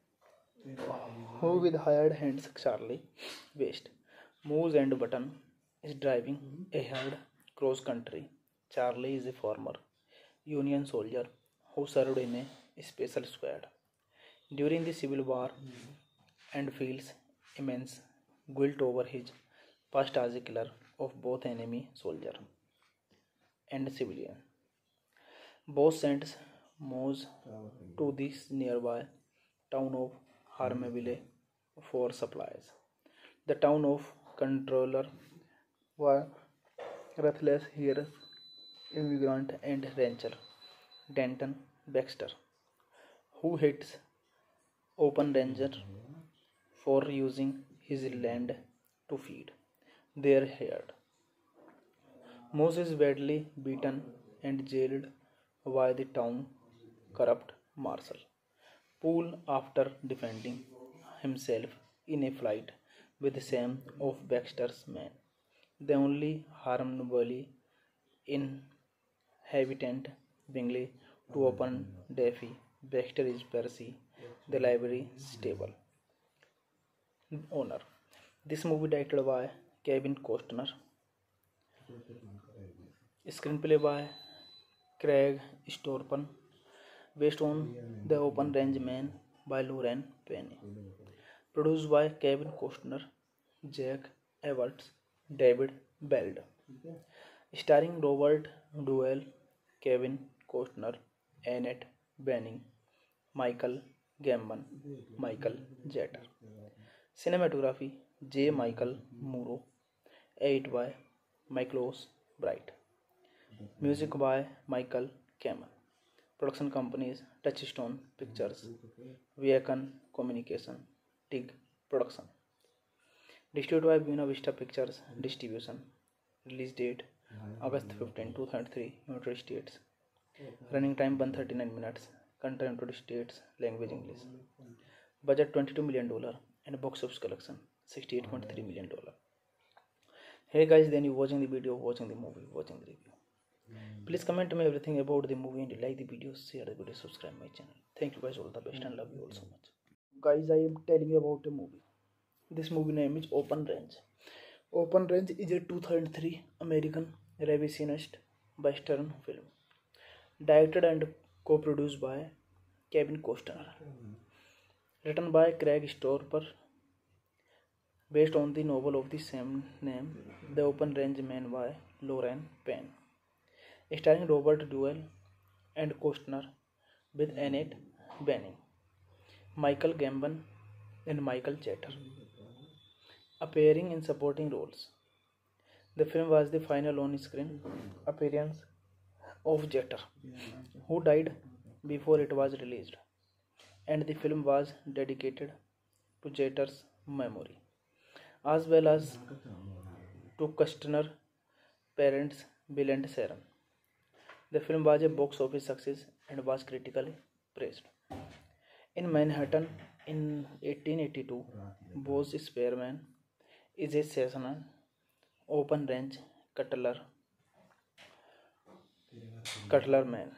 who, with hired hands Charlie West, moves and Button is driving a herd cross country. Charlie is a former Union soldier who served in a special squad during the Civil War and feels immense guilt over his past as a killer of both enemy soldier and civilian. Boss sends Moose to this nearby town of Harmeville for supplies. The town of controller was Ruthless hears immigrant and rancher Denton Baxter, who hits open ranger for using his land to feed their herd. Moose is badly beaten and jailed by the town corrupt marshal. Poole, after defending himself in a fight with some of Baxter's men, the only harmfully inhabitant Bingley to open Daffy. Baxter is Percy, the library stable owner. This movie directed by Kevin Costner. Screenplay by Craig Storpan, based on The Open Range Man by Lauren Penny. Produced by Kevin Costner, Jack Everts, David Beld. Starring Robert Duvall, Kevin Costner, Annette Bening, Michael Gambon, Michael Jeter. Cinematography J. Michael Muro, edit by Michaelos Bright. Music by Michael Kamen. Production companies Touchstone Pictures, Viacom Communication, Tig Production. Distributed by Buena Vista Pictures Distribution. Release date August fifteenth, two thousand three, United States. Running time one hundred thirty-nine minutes. Country United States. Language English. Budget twenty-two million dollars and box office collection sixty-eight point three million dollars. Hey guys, then you watching the video, watching the movie, watching the review. Please comment me everything about the movie and like the video, share the video, subscribe my channel. Thank you guys, all the best and love you all so much. Guys, I am telling you about a movie. This movie name is Open Range. Open Range is a two thousand three American revisionist western film, directed and co-produced by Kevin Costner, written by Craig Storper, based on the novel of the same name, The Open Range Man by Lauren Penny. Starring Robert Duvall and Costner with Annette Bening, Michael Gambon and Michael Jeter appearing in supporting roles. The film was the final on-screen appearance of Jeter, who died before it was released, and the film was dedicated to Jeter's memory, as well as to Costner's parents Bill and Sharon. The film was a box office success and was critically praised. In Manhattan in eighteen eighty-two, Bose Spearman is a seasonal open-range cutler, cutler man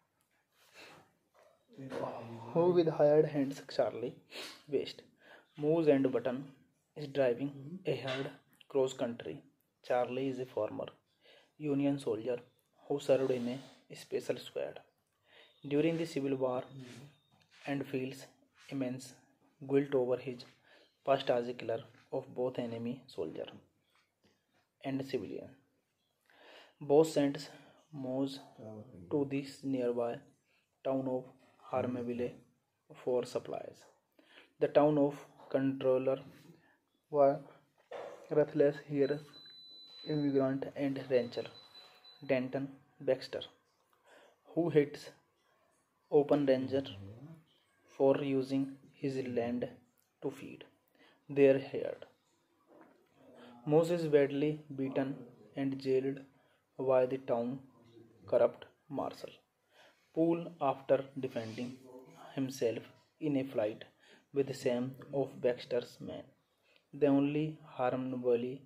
who, with hired hands Charlie West, Moose and Button, is driving a herd cross country. Charlie is a former Union soldier who served in a special squad during the Civil War and feels immense guilt over his past as a killer of both enemy soldier and civilian. Boss sends Moose to this nearby town of Harmeville for supplies. The town of controller was Ruthless hears immigrant and rancher Denton Baxter, who hits open ranger for using his land to feed their herd. Moose is badly beaten and jailed by the town corrupt marshal. Poole, after defending himself in a fight with some of Baxter's men, the only harmfully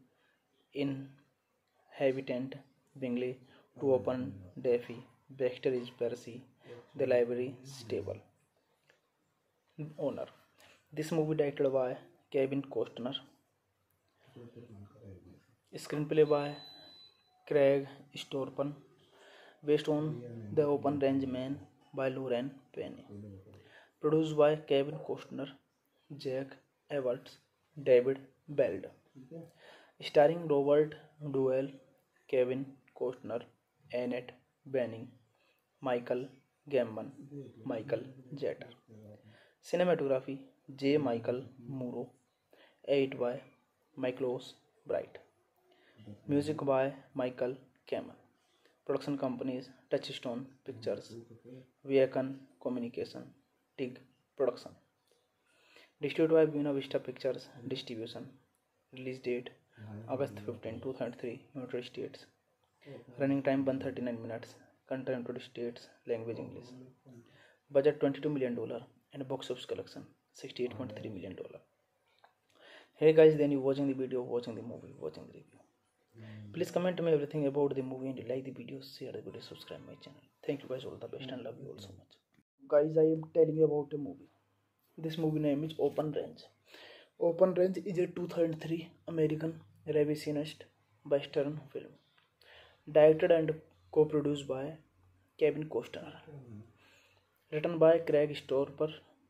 inhabitant Bingley to open Daffy. Baxter is Percy, the library stable owner. This movie directed by Kevin Costner. Screenplay by Craig Storpan, based on The Open Range Man by Lauren Penny. Produced by Kevin Costner, Jack Everts, David Beld. Starring Robert Duvall, Kevin Costner, Annette Bening, Michael Gambon, Michael Jeter. Cinematography J. Michael Muro. Edit by Michaelos Bright. Music by Michael Kamen. Production companies Touchstone Pictures, Viacom Communication, Tig Production. Distributed by Buena Vista Pictures Distribution. Release date August fifteenth, two thousand three, United States. Running time one hundred thirty-nine minutes. Country United States. Language English. Budget twenty-two million dollars and box office collection sixty-eight point three million dollars. Hey guys, then you watching the video, watching the movie, watching the review. Please comment me everything about the movie and like the video, share the video, subscribe my channel. Thank you guys, all the best and love you all so much. Guys, I am telling you about a movie. This movie name is Open Range. Open Range is a two thousand three American revisionist Western film. Directed and co-produced by Kevin Costner. Written by Craig Storper.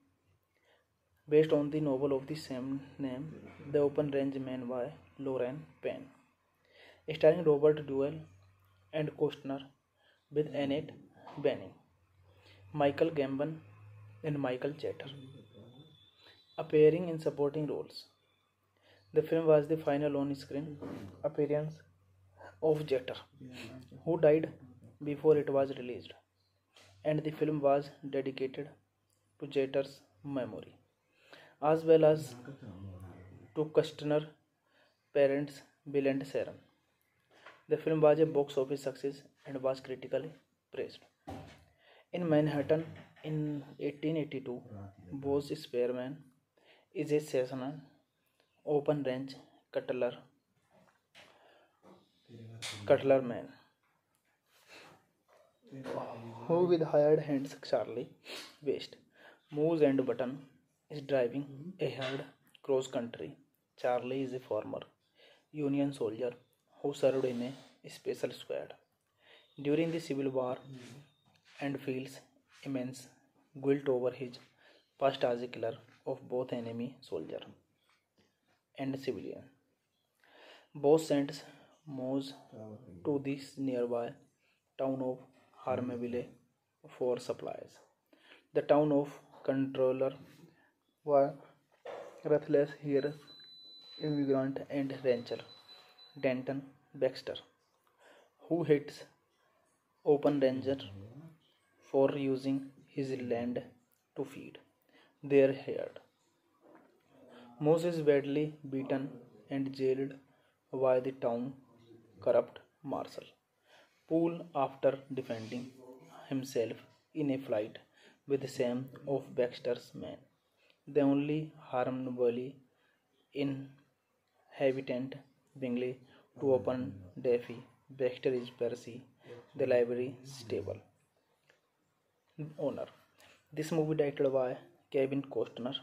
Based on the novel of the same name, The Open Range Man by Lauren Penny. Starring Robert Duvall and Costner with Annette Bening, Michael Gambon and Michael Jeter appearing in supporting roles. The film was the final on-screen appearance of Jeter, who died before it was released, and the film was dedicated to Jeter's memory, as well as to Costner's parents Bill and Sharon. The film was a box office success and was critically praised. In Manhattan in eighteen eighty-two, Bose Spearman is a seasonal open-range cutler, cutler man who, with hired hands Charlie West, Moose and Button, is driving a herd cross-country. Charlie is a former Union soldier who served in a special squad during the Civil War and feels immense guilt over his past as a killer of both enemy soldier and civilian. Bose sends Moose to this nearby town of Harmaville for supplies. The town of controller was ruthless hears immigrant and rancher Denton Baxter, who hates Open Ranger for using his land to feed their herd. Moose is badly beaten and jailed by the town corrupt marshal Poole after defending himself in a fight with some of Baxter's men. The only Harmaville inhabitant Bingley to open Daffy Baxter is Percy, the library stable owner. This movie directed by Kevin Costner.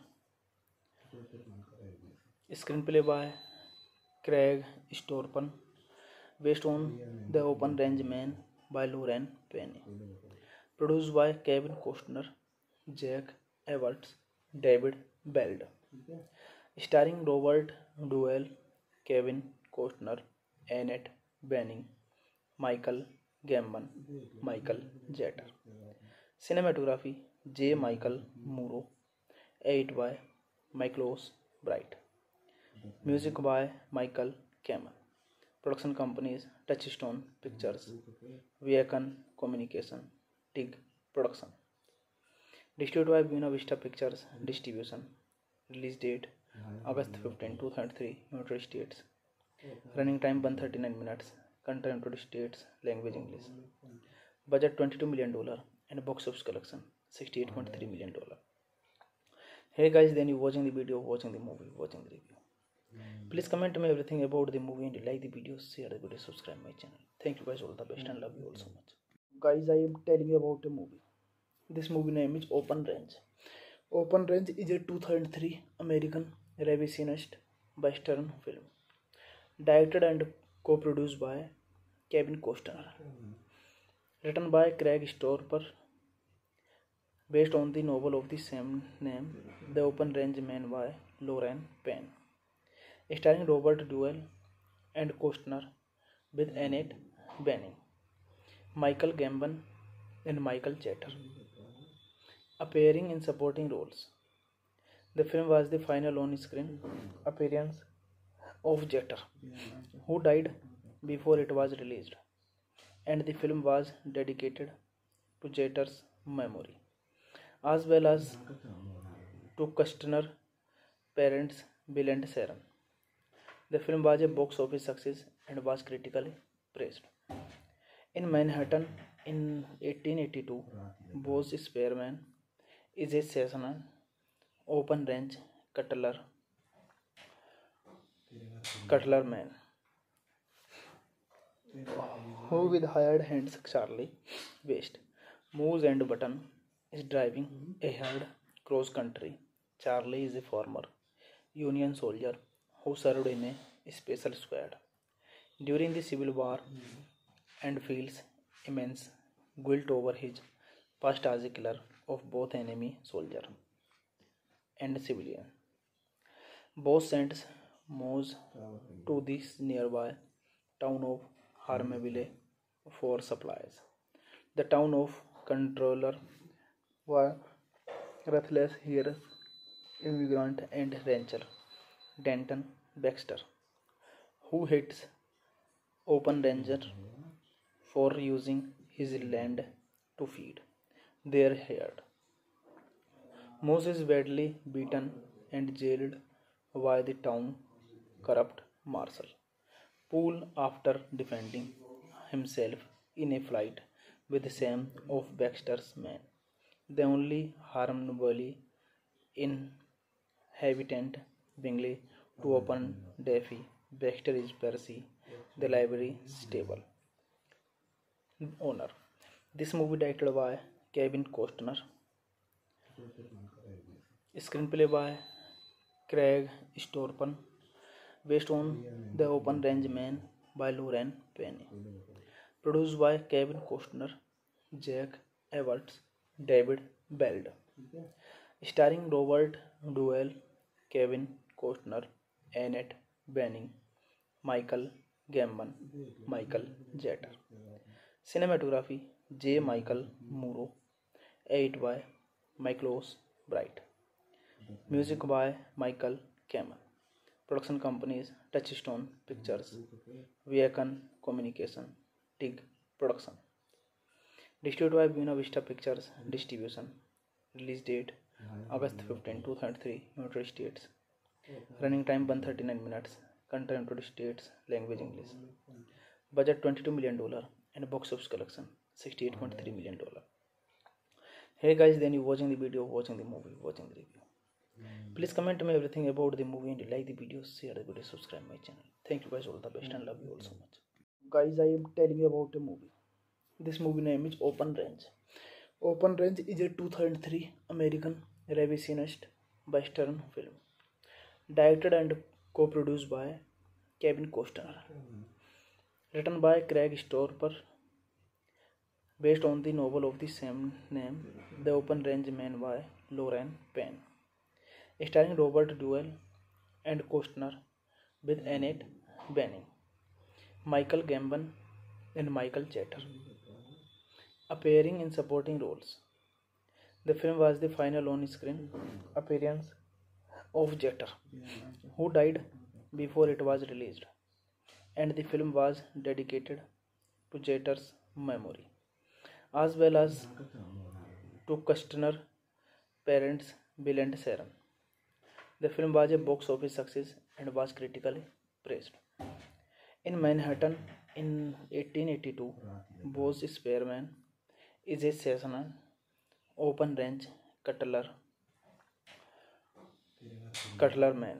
Screenplay by Craig Storpan, based on The Open Range Man by Lauren Penny. Produced by Kevin Costner, Jack Everts, David Beld. Starring Robert Duvall, Kevin Costner, Annette Bening, Michael Gambon, Michael Jeter. Cinematography J. Michael Muro. Edit by Michaelos Bright. Music by Michael Kamen. Production companies Touchstone Pictures, Viacom Communication, Tig Production. Distributed by Buena Vista Pictures Distribution. Release date August fifteenth, two thousand three, United States. Running time one hundred thirty-nine minutes. Country United States. Language English. Budget twenty-two million dollars and box office collection sixty-eight point three million dollars. Hey guys, then you watching the video, watching the movie, watching the review. Please comment me everything about the movie and like the video, share the video, subscribe my channel. Thank you guys, all the best and love you all so much. Guys, I am telling you about a movie. This movie name is Open Range. Open Range is a two thousand three American revisionist Western film. Directed and co-produced by Kevin Costner, written by Craig Storper, based on the novel of the same name, The Open Range Man by Lauren Payne, starring Robert Duvall and Costner, with Annette Bening, Michael Gambon, and Michael Chater appearing in supporting roles. The film was the final on-screen appearance of Jeter, who died before it was released, and the film was dedicated to Jeter's memory, as well as to Costner's parents Bill and Sharon. The film was a box office success and was critically praised. In Manhattan in eighteen eighty-two, Bose Spearman is a seasonal open-range cutler cutler man who, with hired hands Charlie West, moves and Button is driving a herd cross country. Charlie is a former Union soldier who served in a special squad during the Civil War and feels immense guilt over his past as a killer of both enemy soldier and civilian. Both sends Moose to this nearby town of Harmaville for supplies. The town of controller was ruthless here immigrant and rancher Denton Baxter, who hates open ranger for using his land to feed their herd. Moose is badly beaten and jailed by the town corrupt marshal Poole after defending himself in a fight with some of Baxter's men. The only Harmaville inhabitant Bingley to open Daffy Baxter is Percy, the library stable owner. This movie directed by Kevin Costner, screenplay by Craig Storper, based on The Open Range Man by Lauren Payne, produced by Kevin Costner, Jack Everts, David Beld, starring Robert Duvall, Kevin Costner, Annette Bening, Michael Gambon, Michael Jeter. Cinematography J. Michael Muro, edit by Michaelos Bright. Music by Michael Kamen. Production companies Touchstone Pictures, Viacom Communication, Tig Production. Distributed by Buena Vista Pictures Distribution. Release date August fifteenth, two thousand three, United States. Running time one hundred thirty-nine minutes. Country United States. Language English. Budget twenty-two million dollars and box office collection sixty-eight point three million dollars. Hey guys, then you watching the video, watching the movie, watching the review. Please comment me everything about the movie and you like the video, share the video, subscribe my channel. Thank you guys, all the best and love you all so much. Guys, I am telling you about a movie. This movie name is Open Range. Open Range is a two thousand three American revisionist western film, directed and co-produced by Kevin Costner, written by Craig Storper, based on the novel of the same name, The Open Range Man by Lauren Payne, starring Robert Duvall and Costner, with Annette Bening, Michael Gambon, and Michael Chater appearing in supporting roles. The film was the final on-screen appearance of Jeter, who died before it was released, and the film was dedicated to Jeter's memory, as well as to Costner's parents Bill and Sharon. The film was a box office success and was critically praised. In Manhattan in eighteen eighty-two, Bose Spearman is a seasonal open-range cutler cutler man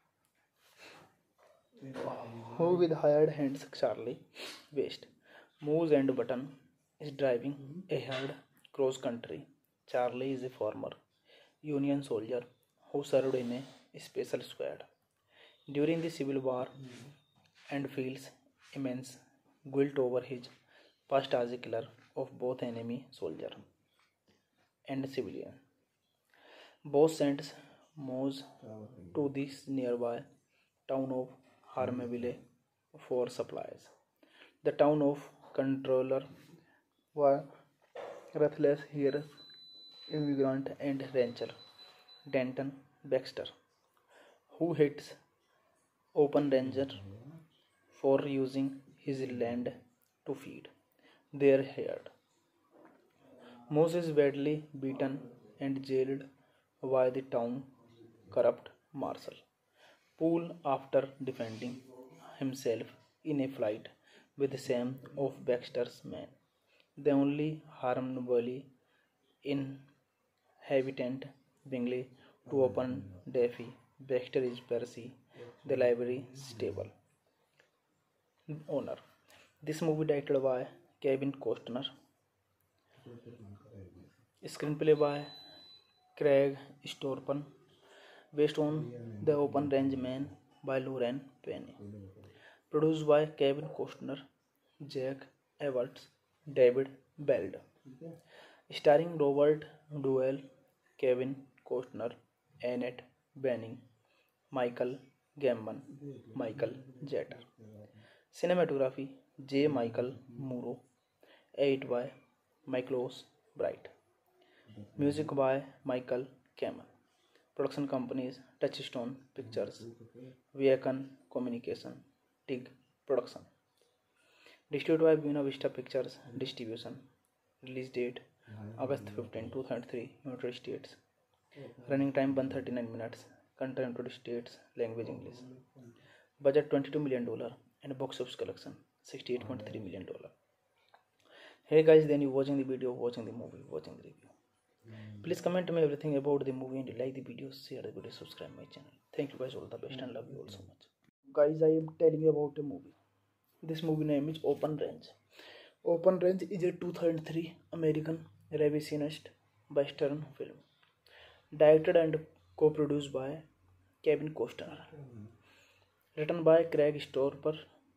who, with hired hands Charlie West, moves and Button is driving a herd cross country. Charlie is a former Union soldier who served in a special squad during the Civil War and feels immense guilt over his past as a killer of both enemy soldier and civilian. Boss sends Moz to this nearby town of Harmeville for supplies. The town of controller was ruthless here immigrant and rancher Denton Baxter, who hits open ranger for using his land to feed their herd. Moses is badly beaten and jailed by the town corrupt marshal. Poole, after defending himself in a fight with some of Baxter's men, the only harmfully inhabitant Bingley to open Daffy. Baxter is Percy, the library stable owner. This movie directed by Kevin Costner. Screenplay by Craig Storpan, based on The Open Range Man by Lauren Penny. Produced by Kevin Costner, Jack Everts, David Beld. Starring Robert Duvall, Kevin Costner, Annette Bening, Michael Gambon, Michael Jeter. Cinematography J. Michael Muro. Edit by Michaelos Bright. Music by Michael Kamen. Production companies Touchstone Pictures, Viacom Communication, Tig Production. Distributed by Buena Vista Pictures Distribution. Release date August fifteenth, two thousand three, United States. Running time one hundred thirty-nine minutes. Country United States. Language English. Budget twenty-two million dollars and box office collection sixty-eight point three million dollars. Hey guys, then you watching the video, watching the movie, watching the review. Please comment me everything about the movie and you like the video, share the video, subscribe my channel. Thank you guys, all the best and love you all so much. Guys, I am telling you about a movie. This movie name is Open Range. Open Range is a two thousand three American revisionist western film. Directed and co-produced by Kevin Costner. Written by Craig Storper,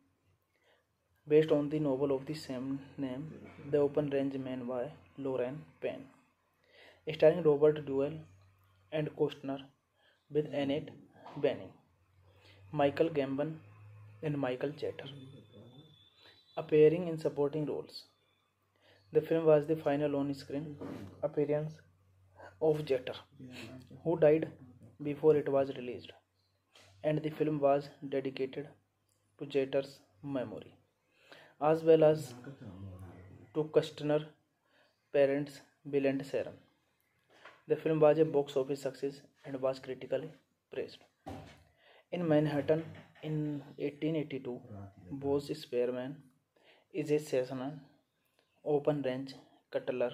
based on the novel of the same name, The Open Range Man by Lauren Penn. Starring Robert Duvall and Costner with Annette Bening, Michael Gambon and Michael Jeter appearing in supporting roles. The film was the final on-screen appearance of Jeter, who died before it was released, and the film was dedicated to Jeter's memory, as well as to Costner's parents Bill and Sharon. The film was a box office success and was critically praised. In Manhattan in eighteen eighty-two, Bose Spearman is a seasonal open-range cutler,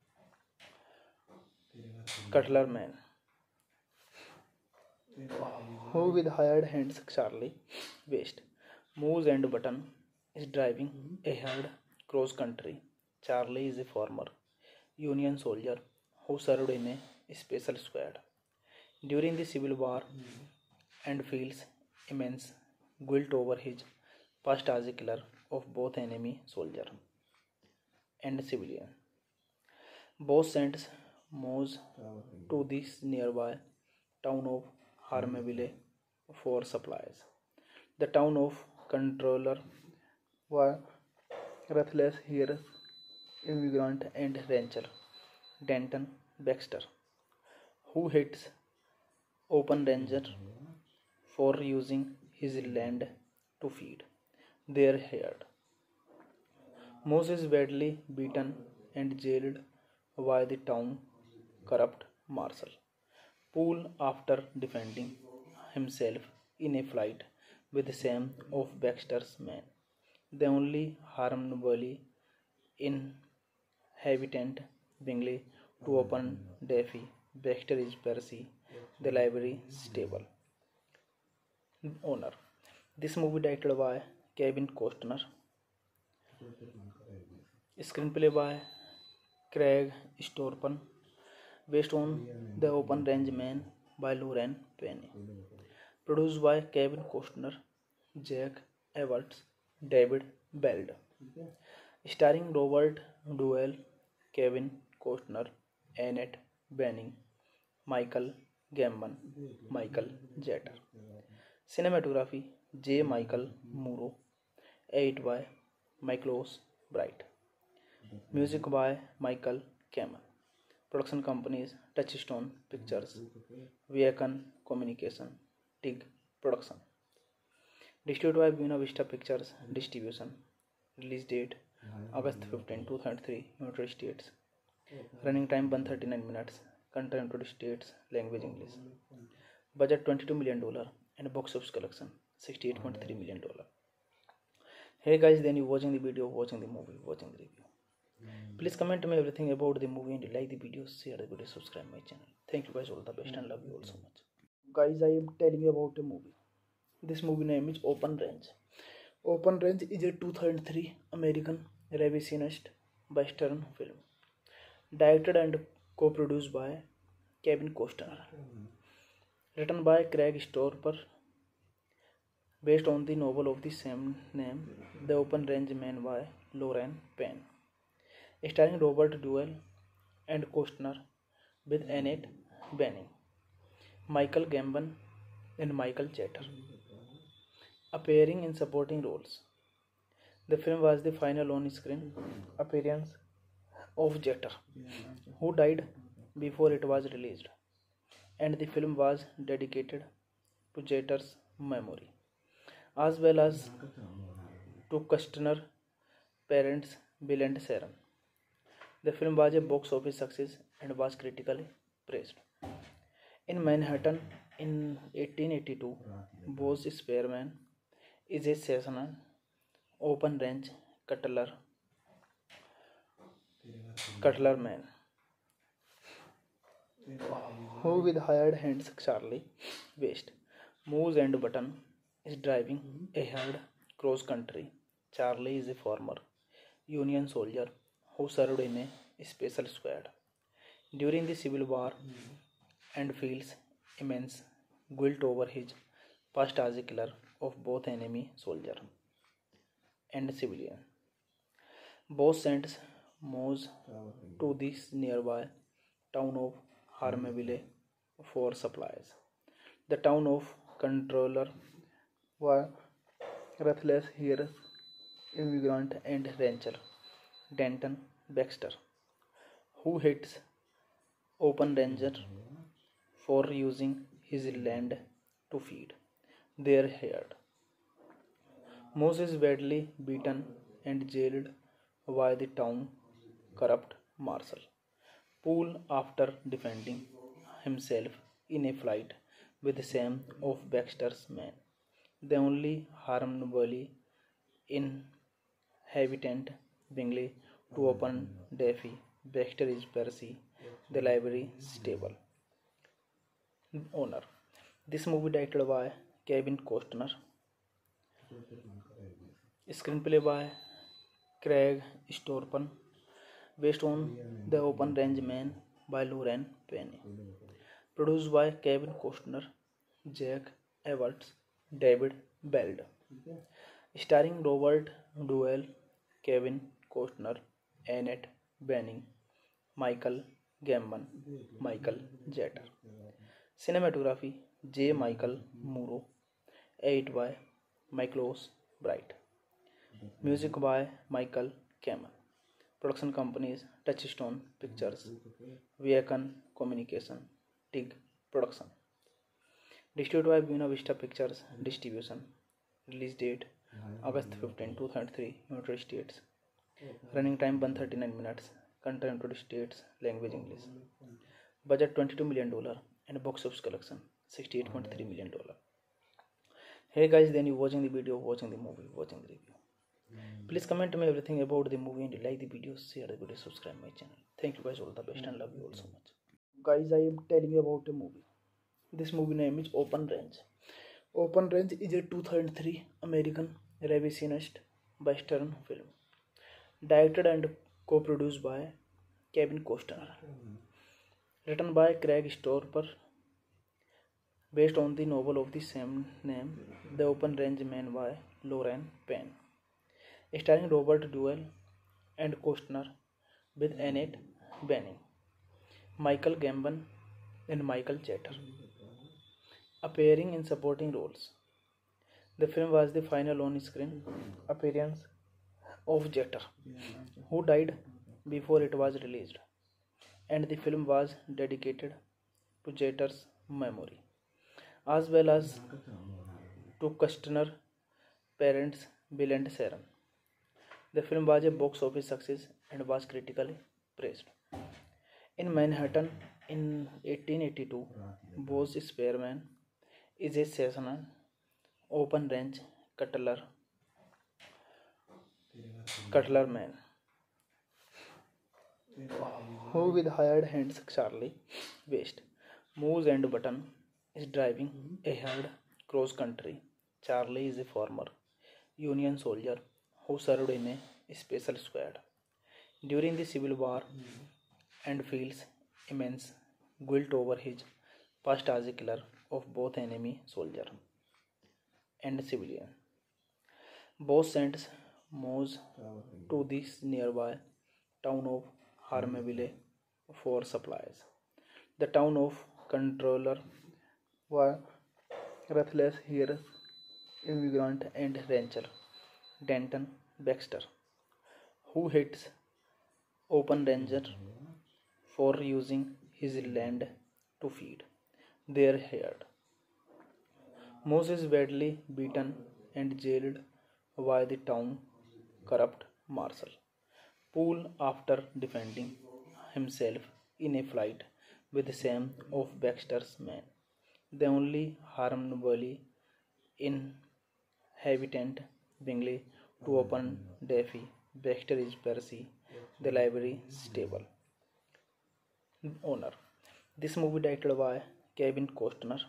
cutler man who, with hired hands Charlie West, Moose and Button, is driving a herd cross country. Charlie is a former Union soldier who served in a special squad during the Civil War and feels immense guilt over his past as a killer of both enemy soldier and civilian. Boss sends Moose to this nearby town of Harmeville for supplies. The town of controller was ruthless here immigrant and rancher Denton Baxter, who hits open ranger for using his land to feed their herd. Moses is badly beaten and jailed by the town corrupt marshal. Poole, after defending himself in a fight with some of Baxter's men, the only harmfully inhabitant Bingley to open Daffy. Baxter is Percy, the library stable owner. This movie directed by Kevin Costner. Screenplay by Craig Storpan, based on The Open Range Man by Lauren Penny. Produced by Kevin Costner, Jack Everts, David Beld. Starring Robert Duvall, Kevin Costner, Annette Bening, Michael Gambon, Michael Jeter. Cinematography J. Michael Muro. Edit by Michaelos Bright. Music by Michael Kamen. Production companies Touchstone Pictures, Viacom Communication, Tig Production. Distributed by Buena Vista Pictures Distribution. Release date August fifteenth, two thousand three, United States. Running time one hundred thirty-nine minutes. Country United States. Language English. Budget twenty-two million dollars and box office collection sixty-eight point three million dollars. Hey guys, then you watching the video, watching the movie, watching the review. Please comment me everything about the movie and like the video, share the video, subscribe my channel. Thank you guys, all the best and love you all so much. Guys, I am telling you about a movie. This movie name is Open Range. Open Range is a two thousand three American revisionist Western film. Directed and co-produced by Kevin Costner. Written by Craig Storper. Based on the novel of the same name, The Open Range Man by Lauren Penn. Starring Robert Duvall and Costner with Annette Bening, Michael Gambon and Michael Jeter appearing in supporting roles. The film was the final on-screen appearance of Jeter, who died before it was released, and the film was dedicated to Jeter's memory, as well as to Costner's parents Bill and Sharon. The film was a box office success and was critically praised. In Manhattan in eighteen eighty-two, Bose Spearman is a seasonal open-range cutler, cutler man who, with hired hands Charlie West, Moose and Button, is driving a herd cross-country. Charlie is a former Union soldier who served in a special squad during the Civil War and feels immense guilt over his past as a killer of both enemy soldier and civilian. Both sends Moose to this nearby town of Harmaville for supplies. The town of controller was ruthless hears immigrant and rancher Denton Baxter, who hates Open Ranger for using his land to feed their herd. Moose is badly beaten and jailed by the town corrupt marshal Poole after defending himself in a fight with some of Baxter's men. The only Harmaville inhabitant Bingley to open Daffy Baxter is Percy, the library stable owner. This movie directed by Kevin Costner. Screenplay by Craig Storper. Based on The Open Range Man by Lauren Penn. Produced by Kevin Costner, Jack Everts, David Beld. Starring Robert Duvall, Kevin Costner, Annette Bening, Michael Gambon, Michael Jeter. Cinematography J. Michael Muro. Edit by Michaelos Bright. Music by Michael Kamen. Production companies Touchstone Pictures, Viacom Communication, Tig Production. Distributed by Buena Vista Pictures Distribution. Release date August fifteenth, two thousand three, United States. Running time one hundred thirty-nine minutes. Country United States. Language English. Budget twenty-two million dollars and box office collection sixty-eight point three million dollars. Hey guys, then you watching the video, watching the movie, watching the review. Please comment me everything about the movie and like the video, share the video, subscribe my channel. Thank you guys, all the best and love you all so much. Guys, I am telling you about a movie. This movie name is Open Range. Open Range is a two thousand three American revisionist Western film. Directed and co-produced by Kevin Costner. Written by Craig Storper. Based on the novel of the same name, The Open Range Man by Lauren Penn. starring Robert Duvall and Costner with Annette Bening, Michael Gambon, and Michael Chater appearing in supporting roles. The film was the final on-screen appearance of Jeter, who died before it was released, and the film was dedicated to Jeter's memory, as well as to Costner's parents Bill and Sharon. The film was a box office success and was critically praised. In Manhattan in eighteen eighty-two, Bose Spearman is a seasonal open-range cutler cutler man who, with hired hands Charlie West, moves and Button is driving a herd cross country. Charlie is a former Union soldier who served in a special squad during the Civil War and feels immense guilt over his past as a killer of both enemy soldier and civilian. Bose sends Moose to this nearby town of Harmaville for supplies. The town of controller was ruthless hears immigrant and rancher Denton Baxter, who hates open ranger for using his land to feed their herd. Moose is badly beaten and jailed by the town corrupt marshal Poole after defending himself in a fight with some of Baxter's men. The only Harmony inhabitant Bingley to open Daffy Baxter is Percy, the library stable owner. This movie directed by Kevin Costner.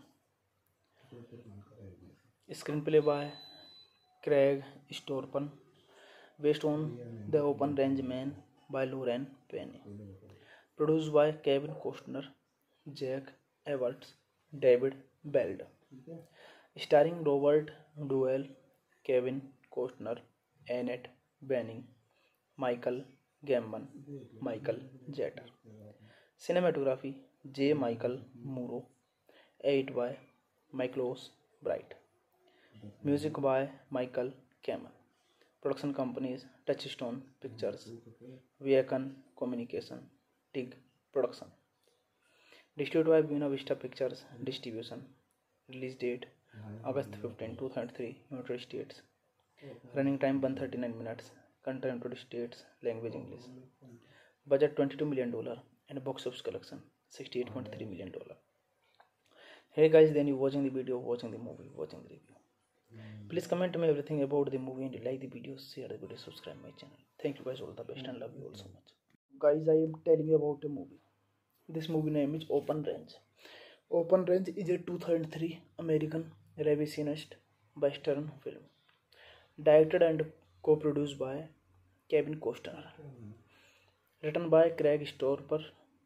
Screenplay by Craig Storpan, based on The Open Range Man by Lauren Penny. Produced by Kevin Costner, Jack Everts, David Beld. Starring Robert Duvall, Kevin Costner, Annette Bening, Michael Gambon, Michael Jeter. Cinematography J. Michael Muro. Edit by Michaelos Bright. Music by Michael Kamen. Production companies Touchstone Pictures, Viacom Communication, Tig Production. Distributed by Buena Vista Pictures Distribution. Release date August fifteenth, two thousand three, United States. Running time one hundred thirty-nine minutes. Country United States. Language English. Budget twenty-two million dollars and box office collection sixty-eight point three million dollars. Hey guys, then you watching the video, watching the movie, watching the review. Please comment me everything about the movie and like the video, share the video, subscribe my channel. Thank you guys, all the best and love you all so much. Guys, I am telling you about a movie. This movie name is Open Range. Open Range is a two thousand three American revisionist western film, directed and co-produced by Kevin Costner, written by Craig Storper,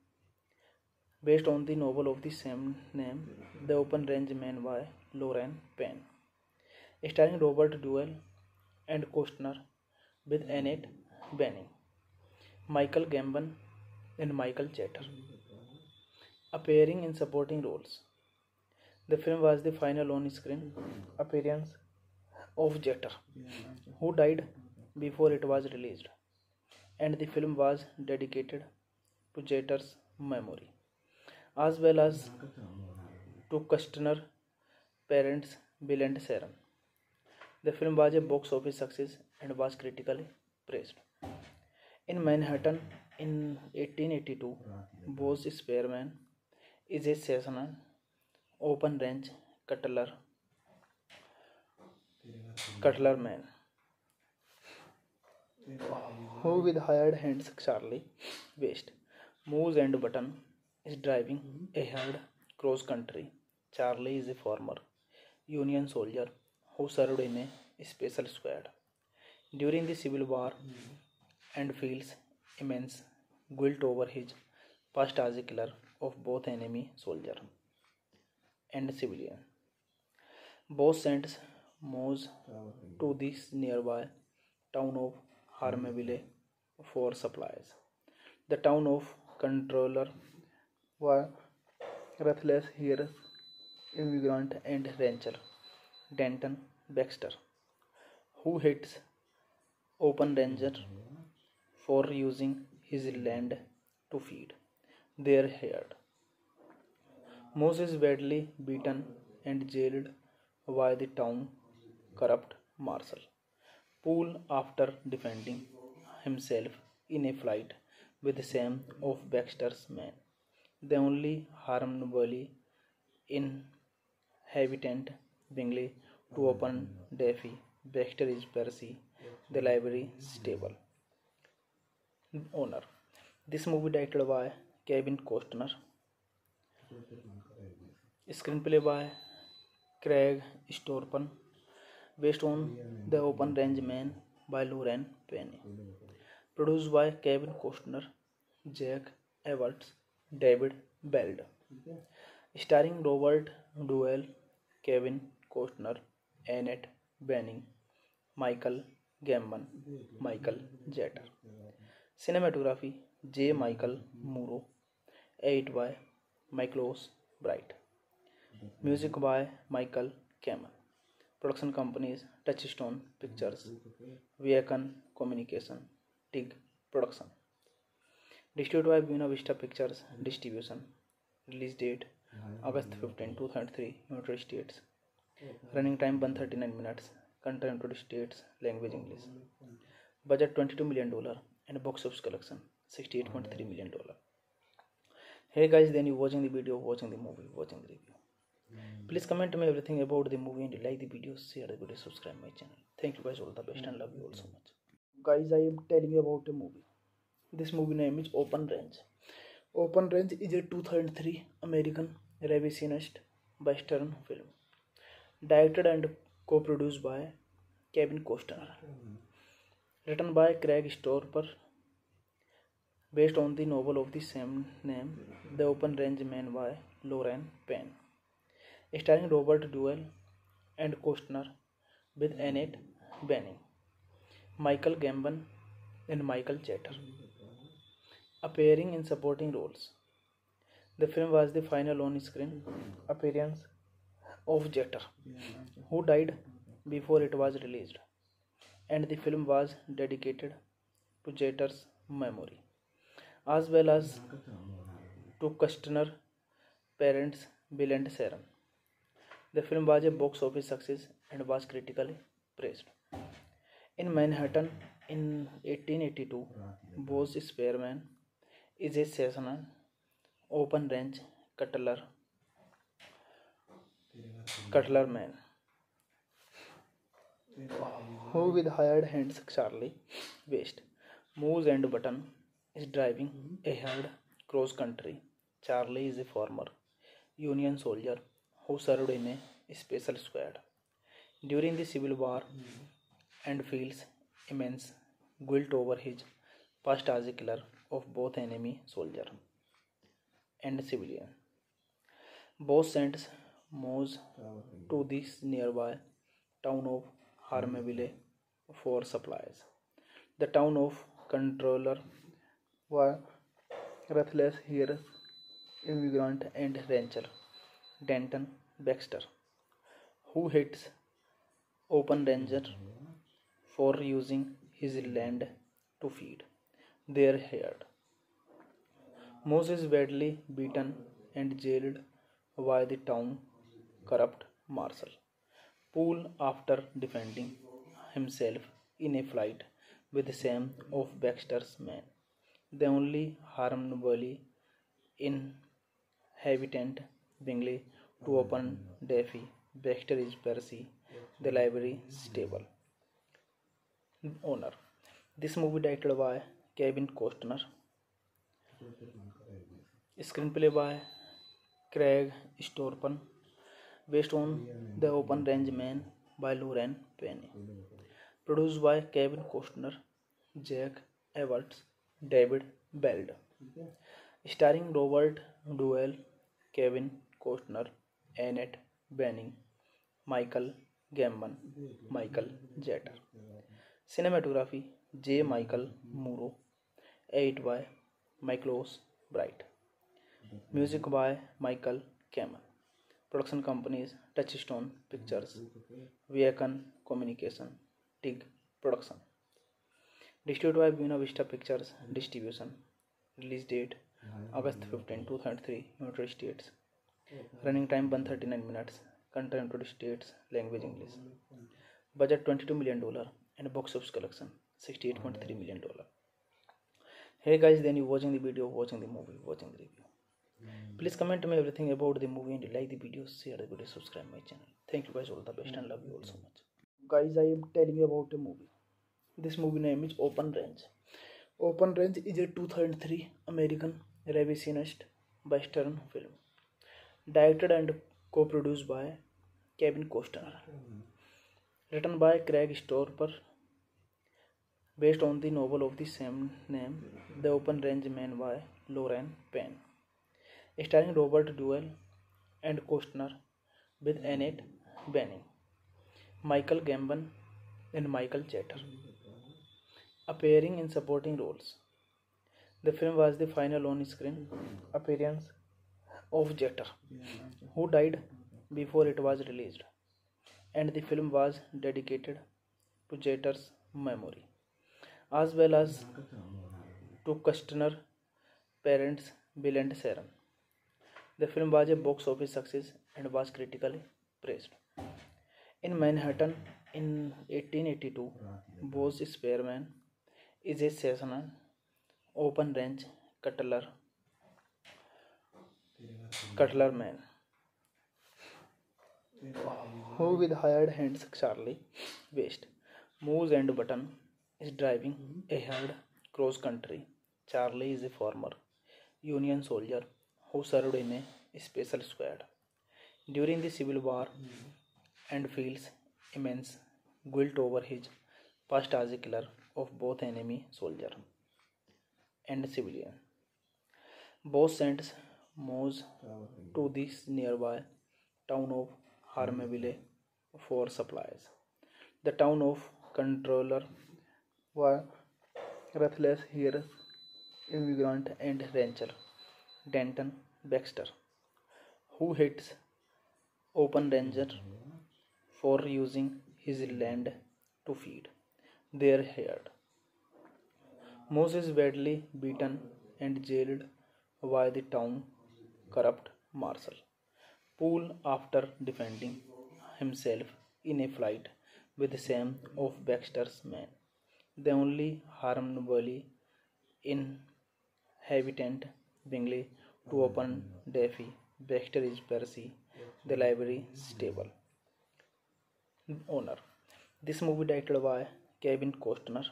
based on the novel of the same name, The Open Range Man by Lauren Penny. Starring Robert Duvall and Costner with Annette Bening, Michael Gambon, and Michael Chater appearing in supporting roles. The film was the final on-screen appearance of Jeter, who died before it was released, and the film was dedicated to Jeter's memory, as well as to Costner's parents Bill and Sharon. The film was a box office success and was critically praised. In Manhattan in eighteen eighty-two, Bose Spearman is a seasonal open-range cutler cutler man who, with hired hands Charlie West, moves and Button is driving a herd cross country. Charlie is a former Union soldier who served in a special squad during the Civil War and feels immense guilt over his past as a killer of both enemy soldier and civilian. Bose sends Moose to this nearby town of Harmeville for supplies. The town of controller was ruthless hero, immigrant and rancher Denton Baxter, who hits open ranger for using his land to feed their herd. Moose is badly beaten and jailed by the town corrupt marshal. Poole, after defending himself in a fight with some of Baxter's men, the only harmfully inhabitant Bingley to open Daffy. Baxter is Percy, the library stable owner. This movie directed by Kevin Costner. Screenplay by Craig Storpan, based on The Open Range Man by Lauren Penny. Produced by Kevin Costner, Jack Everts, David Beld. Starring Robert Duvall, Kevin Costner, Annette Bening, Michael Gambon, Michael Jeter. Cinematography J. Michael Muro. Edit by Michaelos Bright. Music by Michael Kamen. Production companies Touchstone Pictures, Viacom Communication, Tig Production. Distributed by Buena Vista Pictures Distribution. Release date August fifteenth, two thousand three, United States. Running time one hundred thirty-nine minutes. Country United States. Language English. Budget twenty-two million dollars and box office collection sixty-eight point three million dollars. Hey guys, then you watching the video, watching the movie, watching the review. Please comment me everything about the movie and you like the video, share the video, subscribe my channel. Thank you guys, all the best and love you all so much. Guys, I am telling you about a movie. This movie name is Open Range. Open Range is a two thousand three American revisionist western film. Directed and co-produced by Kevin Costner. Written by Craig Storper, based on the novel of the same name, The Open Range Man by Lauren Penny. Starring Robert Duvall and Costner with Annette Bening, Michael Gambon and Michael Jeter appearing in supporting roles. The film was the final on-screen appearance of Jeter, who died before it was released, and the film was dedicated to Jeter's memory, as well as to Costner's parents Bill and Sharon. The film was a box office success and was critically praised. In Manhattan in eighteen eighty-two, Bose Spearman is a seasonal open-range cutler, cutler man who, with hired hands Charlie West, Moose and Button, is driving a herd cross country. Charlie is a former Union soldier who served in a special squad during the Civil War and feels immense guilt over his past as a killer of both enemy soldier and civilian. Both sends Moose to this nearby town of Harmeville for supplies. The town of controller was ruthless hero, immigrant and rancher Denton Baxter, who hits open ranger for using his land to feed their herd. Moose is badly beaten and jailed by the town corrupt marshal. Poole, after defending himself in a fight with some of Baxter's men, the only harmfully inhabitant Bingley to open Daffy. Baxter is Percy, the library stable owner. This movie directed by Kevin Costner. Screenplay by Craig Storpan, based on The Open Range Man by Lauren Penny. Produced by Kevin Costner, Jack Everts, David Beld. Starring Robert Duvall, Kevin Costner, Annette Bening, Michael Gambon, Michael Jeter. Cinematography J. Michael Muro. Edit by Michaelos Bright. Music by Michael Kamen. Production companies Touchstone Pictures, Viacom Communication, Tig Production. Distributed by Buena Vista Pictures Distribution. Release date August fifteenth, two thousand three, United States. Running time one hundred thirty-nine minutes. Country United States. Language English. Budget twenty-two million dollars and box office collection sixty-eight point three million dollars. Hey guys, then you watching the video, watching the movie, watching the review. Please comment me everything about the movie and you like the video, share the video, subscribe my channel. Thank you guys, all the best and love you all so much. Guys, I am telling you about a movie. This movie name is Open Range. Open Range is a two thousand three American revisionist western film. Directed and co-produced by Kevin Costner. Written by Craig Storper. Based on the novel of the same name, The Open Range Man by Lauren Payne. Starring Robert Duvall and Costner with Annette Bening, Michael Gambon and Michael Chater appearing in supporting roles. The film was the final on-screen appearance of Chater, who died before it was released, and the film was dedicated to Chater's memory, as well as to Costner's parents Bill and Sharon. The film was a box office success and was critically praised. In Manhattan in eighteen eighty-two, Bose Spearman is a seasonal open-range cutler, cutler man who, with hired hands Charlie West, Moose and Button, is driving a herd cross-country. Charlie is a former Union soldier who served in a special squad during the Civil War and feels immense guilt over his past as a killer of both enemy soldier and civilian. Both sends Moose to this nearby town of Harmaville for supplies. The town of controller was ruthless here immigrant and rancher Denton Baxter, who hates Open Ranger for using his land to feed their herd. Moose is badly beaten and jailed by the town corrupt marshal Poole after defending himself in a fight with some of Baxter's men. The only Harmaville inhabitant Bingley to open Daffy Baxter is Percy, the library stable owner. This movie directed by Kevin Costner.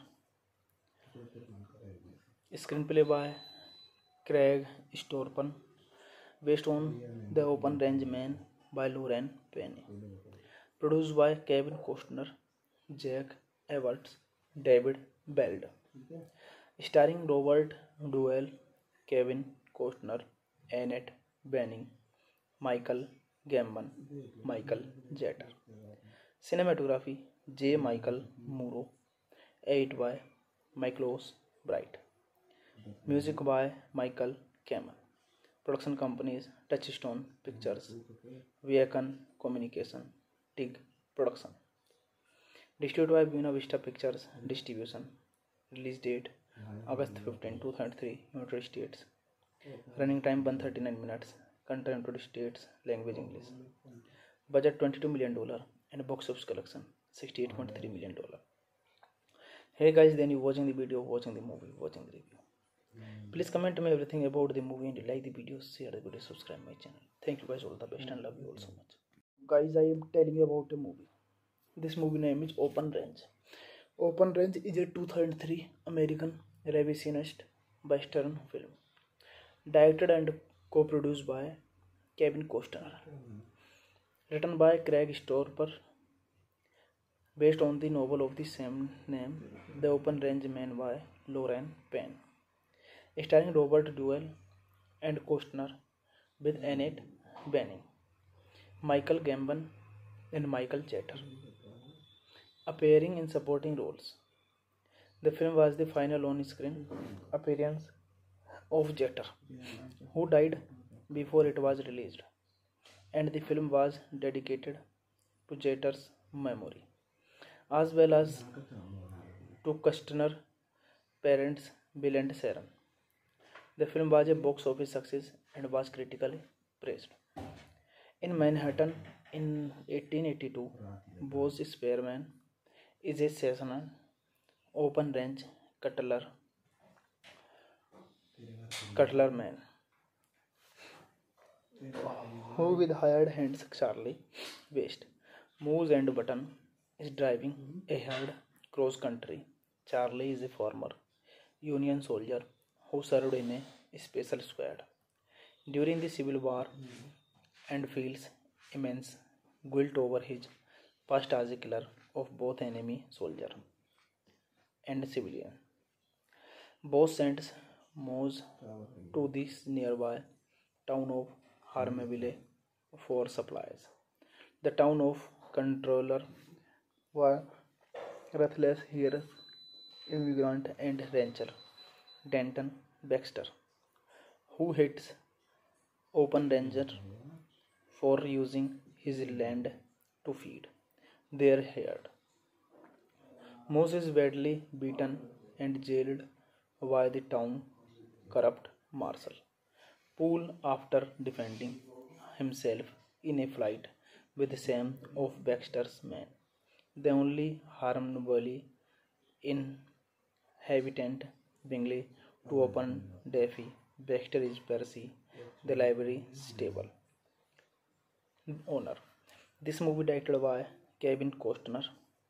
Screenplay by Craig Storper. Based on The Open Range Man by Lauren Payne. Produced by Kevin Costner, Jack Everts, David Beld. Starring Robert Duvall, Kevin Costner, Annette Bening, Michael Gambon, Michael Chater. Cinematography J. Michael Muro. Edit by Michaelos Bright. Music by Michael Kamen. Production companies Touchstone Pictures, Viacom Communication, Tig Production. Distributed by Buena Vista Pictures Distribution. Release date August fifteenth, two thousand three, United States. Running time one hundred thirty-nine minutes. Country United States. Language English. Budget twenty-two million dollars and box office collection sixty-eight point three million dollars. Hey guys, then you watching the video, watching the movie, watching the review. Please comment me everything about the movie and you like the video, share the video, subscribe my channel. Thank you guys, all the best and love you all so much. Guys, I am telling you about a movie. This movie name is Open Range. Open Range is a two thousand three American revisionist western film. Directed and co-produced by Kevin Costner. Written by Craig Storper. Based on the novel of the same name, The Open Range Man by Lauren Payne. Starring Robert Duvall and Costner with Annette Bening, Michael Gambon and Michael Chater appearing in supporting roles. The film was the final on-screen appearance of Jeter, who died before it was released, and the film was dedicated to Jeter's memory, as well as to Kushner parents Bill and Sharon. The film was a box office success and was critically praised. In Manhattan in eighteen eighty-two, Bose Spearman is a seasonal open-range cutler cutler man who, with hired hands Charlie West, moves and Button is driving a herd cross country. Charlie is a former Union soldier who served in a special squad during the Civil War and feels immense guilt over his past as a killer of both enemy soldier and civilian. Both sends Moose to this nearby town of Harmaville for supplies. The town of controller was ruthless hears immigrant and rancher Denton Baxter, who hates open ranger for using his land to feed their herd. Moose is badly beaten and jailed by the town corrupt marshal Poole after defending himself in a fight with some of Baxter's men. The only harmfully inhabitant Bingley to open Daffy Baxter is Percy, the library stable owner. This movie directed by Kevin Costner.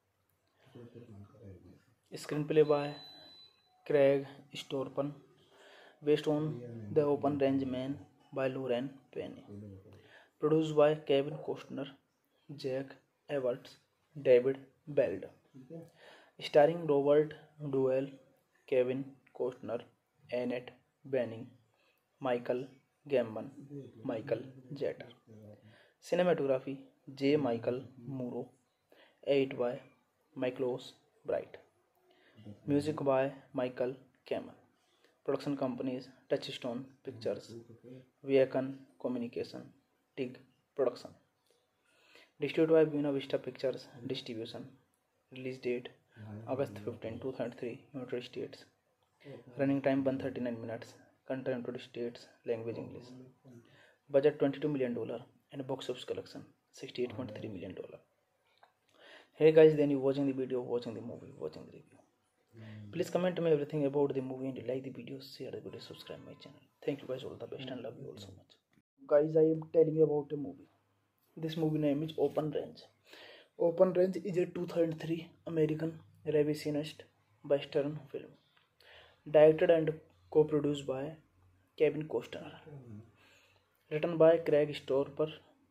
Screenplay by Craig Storpan, based on The Open Range Man by Lauren Penny. Produced by Kevin Costner, Jack Everts, David Beld. Starring Robert Duvall, Kevin Costner, Annette Bening, Michael Gambon, Michael Jeter. Cinematography J. Michael Muro. Edit by Michaelos Bright. Music by Michael Kamen. Production companies Touchstone Pictures, Viacom Communication, Tig Production. Distributed by Buena Vista Pictures Distribution. Release date August fifteenth, two thousand three, United States. Running time one hundred thirty-nine minutes. Country United States. Language English. Budget twenty-two million dollars and box office collection sixty-eight point three million dollars. Hey guys, then you watching the video, watching the movie, watching the review. Please comment me everything about the movie and like the video, share the video, subscribe my channel. Thank you guys, all the best and love you all so much. Guys, I am telling you about a movie. This movie name is Open Range. Open Range is a two thousand three American revisionist western film. Directed and co-produced by Kevin Costner. Written by Craig Storper.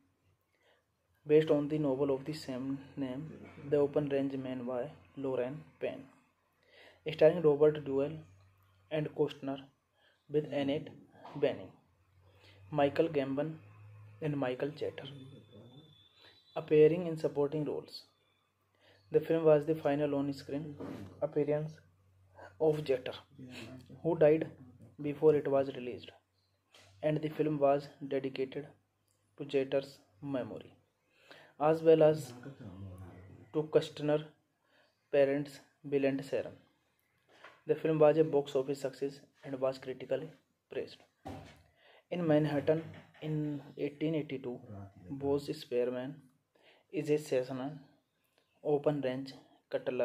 Based on the novel of the same name, The Open Range Man by Lauren Penn. Starring Robert Duvall and Costner with Annette Bening, Michael Gambon and Michael Jeter appearing in supporting roles. The film was the final on-screen appearance of Jeter, who died before it was released, and the film was dedicated to Jeter's memory, as well as to Kushner parents Bill and Sharon. The film was a box office success and was critically praised. In Manhattan in eighteen eighty-two, Bose Spearman is a seasonal open-range cutler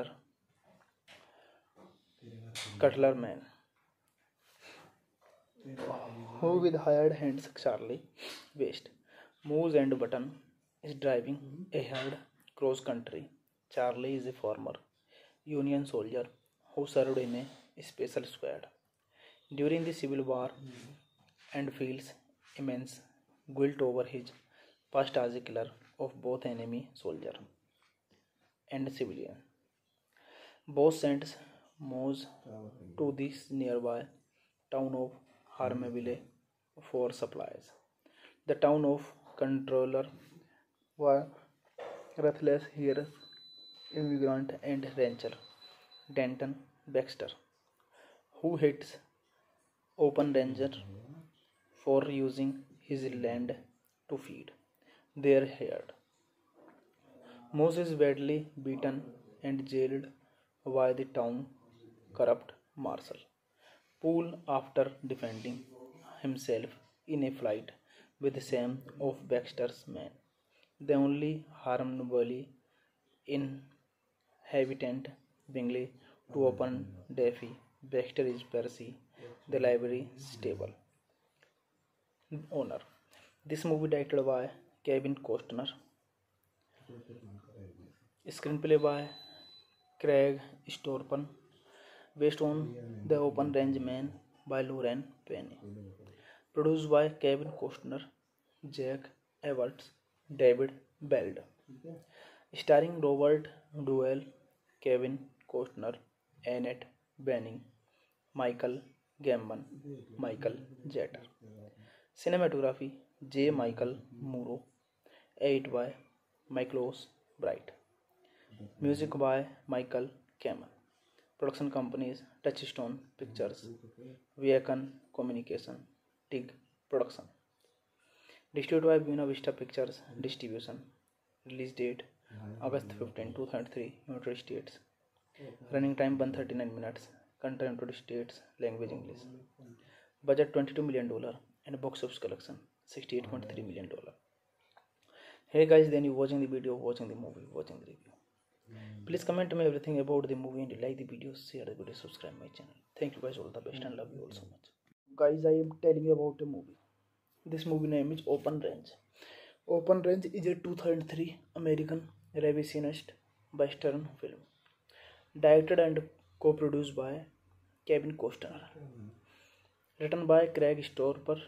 cutler man who, with hired hands Charlie West, moves and Button is driving a herd cross country. Charlie is a former Union soldier who served in a special squad during the Civil War and feels immense guilt over his past as a killer of both enemy soldier and civilian. Both sends Moose to this nearby town of Harmaville for supplies. The town of controller was ruthless hears immigrant and rancher Denton Baxter, who hits Open Ranger for using his land to feed their herd. Moose is badly beaten and jailed by the town corrupt marshal. Poole, after defending himself in a fight with some of Baxter's men, the only harmfully inhabitant Bingley to open Daffy. Baxter is Percy, the library stable owner. This movie directed by Kevin Costner. Screenplay by Craig Storpan, based on The Open Range Man by Lauren Penny. Produced by Kevin Costner, Jack Everts, David Beld. Starring Robert Duvall, Kevin Costner, Annette Bening, Michael Gambon, Michael Jeter. Cinematography J. Michael Muro. Edit by Michaelos Bright. Music by Michael Kamen. Production companies Touchstone Pictures, Viacom Communication, Tig Production. Distributed by Buena Vista Pictures Distribution. Release date August fifteenth, two thousand three, United States. Running time one hundred thirty-nine minutes. Country United States. Language English. Budget twenty-two million dollars and box office collection sixty-eight point three million dollars. Hey guys, then you watching the video, watching the movie, watching the review. Please comment me everything about the movie and like the video, share the video, subscribe my channel. Thank you guys, all the best and love you all so much. Guys, I am telling you about a movie. This movie name is Open Range. Open Range is a two thousand three American revisionist western film, directed and co-produced by Kevin Costner, written by Craig Storper,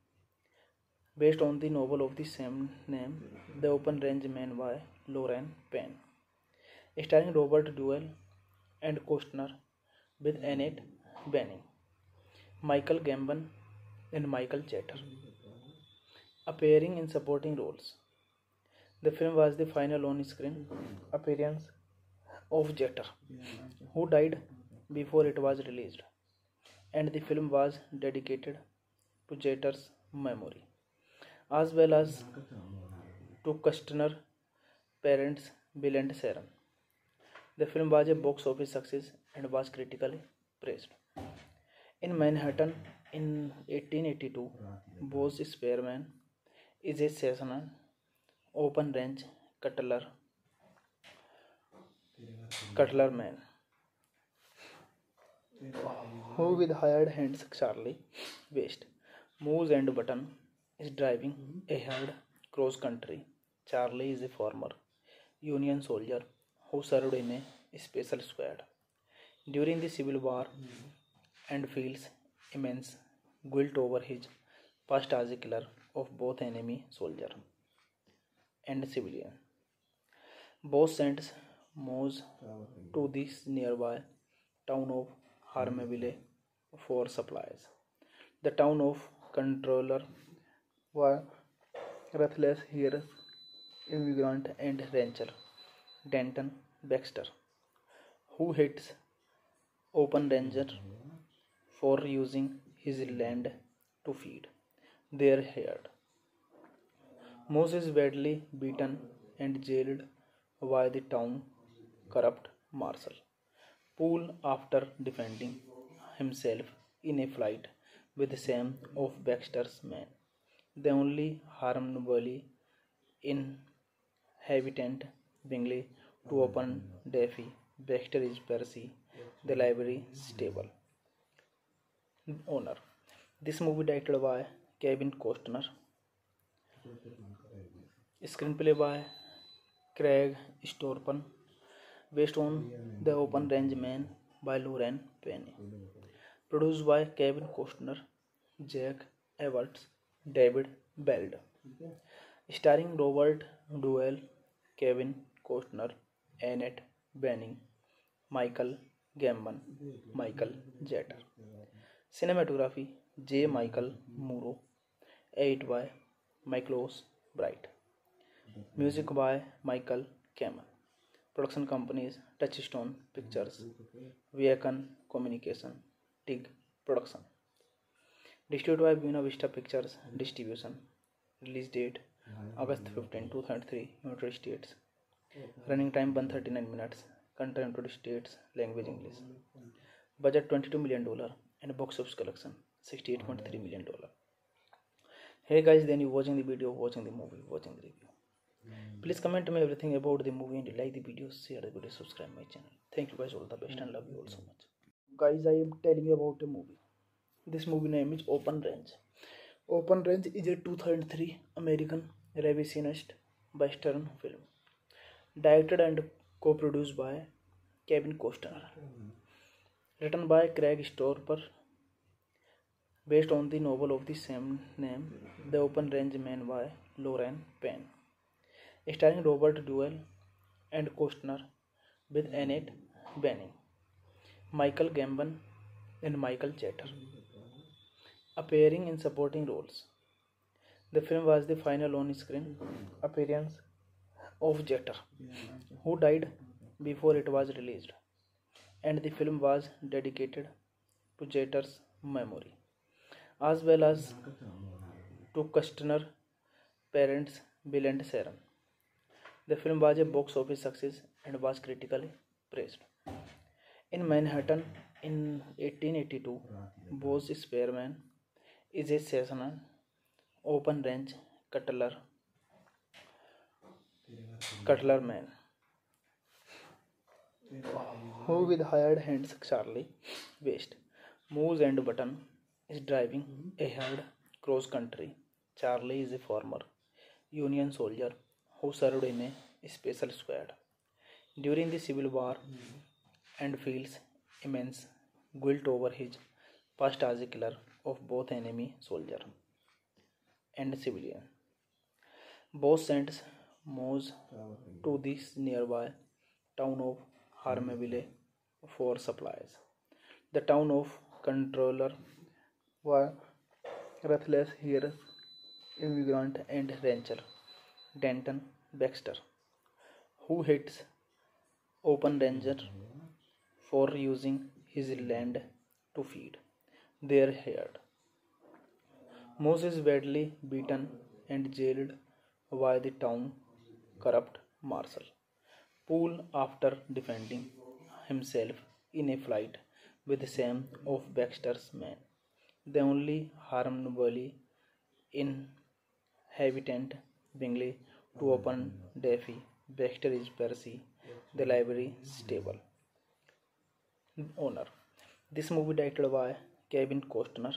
based on the novel of the same name, The Open Range Man by Lauren Penny. Starring Robert Duvall and Costner, with Annette Bening, Michael Gambon, and Michael Jeter appearing in supporting roles. The film was the final on-screen appearance of Jeter, who died before it was released, and the film was dedicated to Jeter's memory, as well as to Costner's parents Bill and Sharon. The film was a box office success and was critically praised. In Manhattan in eighteen eighty-two, Bose Spearman is a seasonal open-range cutler, cutler man who, with hired hands Charlie West, Moose and Button, is driving a herd cross-country. Charlie is a former Union soldier who served in a special squad during the Civil War and feels immense guilt over his past as a killer of both enemy soldier and civilian. Both sends Moose to the nearby town of Harmaville for supplies. The town of controller was ruthless here immigrant and rancher Denton Baxter, who hits Open Ranger for using his land to feed their herd. Moose is badly beaten and jailed by the town corrupt marshal. Poole, after defending himself in a fight with some of Baxter's men, the only harmfully inhabitant Bingley to open Daffy. Baxter is Percy, the library stable owner. This movie directed by Kevin Costner. Screenplay by Craig Storpan, based on The Open Range Man by Lauren Penny. Produced by Kevin Costner, Jack Everts, David Beld. Starring Robert Duvall, Kevin Costner, Annette Bening, Michael Gambon, Michael Jeter. Cinematography J. Michael Muro. Edit by Michaelos Bright. Music by Michael Kamen. Production companies Touchstone Pictures, Viacom Communication, Tig Production. Distributed by Buena Vista Pictures Distribution. Release date August fifteenth, two thousand three, United States. Running time one hundred thirty-nine minutes. Country United States. Language English. Budget twenty-two million dollars and box office collection sixty-eight point three million dollars. Hey guys, then you watching the video, watching the movie, watching the review. Please comment me everything about the movie and you like the video, share the video, subscribe my channel. Thank you guys, all the best and love you all so much. Guys, I am telling you about a movie. This movie name is Open Range. Open Range is a two thousand three American revisionist western film. Directed and co-produced by Kevin Costner. Written by Craig Storper. Based on the novel of the same name, The Open Range Man by Lauren Payne. Starring Robert Duvall and Costner with Annette Bening, Michael Gambon and Michael Chater appearing in supporting roles. The film was the final on-screen appearance of Chater, who died before it was released, and the film was dedicated to Chater's memory, as well as to Costner's parents Bill and Sharon. The film was a box office success and was critically praised. In Manhattan in eighteen eighty-two, Bose Spearman is a seasonal open-range cutler, cutler man who, with hired hands Charlie West, Moose and Button, is driving a herd cross country. Charlie is a former Union soldier who served in a special squad during the Civil War and feels immense guilt over his past as a killer of both enemy soldier and civilian. Both sends Moose to the nearby town of Harmaville for supplies. The town of controller was ruthless here immigrant and rancher Denton Baxter, who hates Open Ranger for using his land to feed their herd. Moose is badly beaten and jailed by the town corrupt marshal Poole after defending himself in a fight with some of Baxter's men. The only Harmaville inhabitant Bingley to open Daffy Baxter is Percy, the library stable owner. This movie directed by Kevin Costner.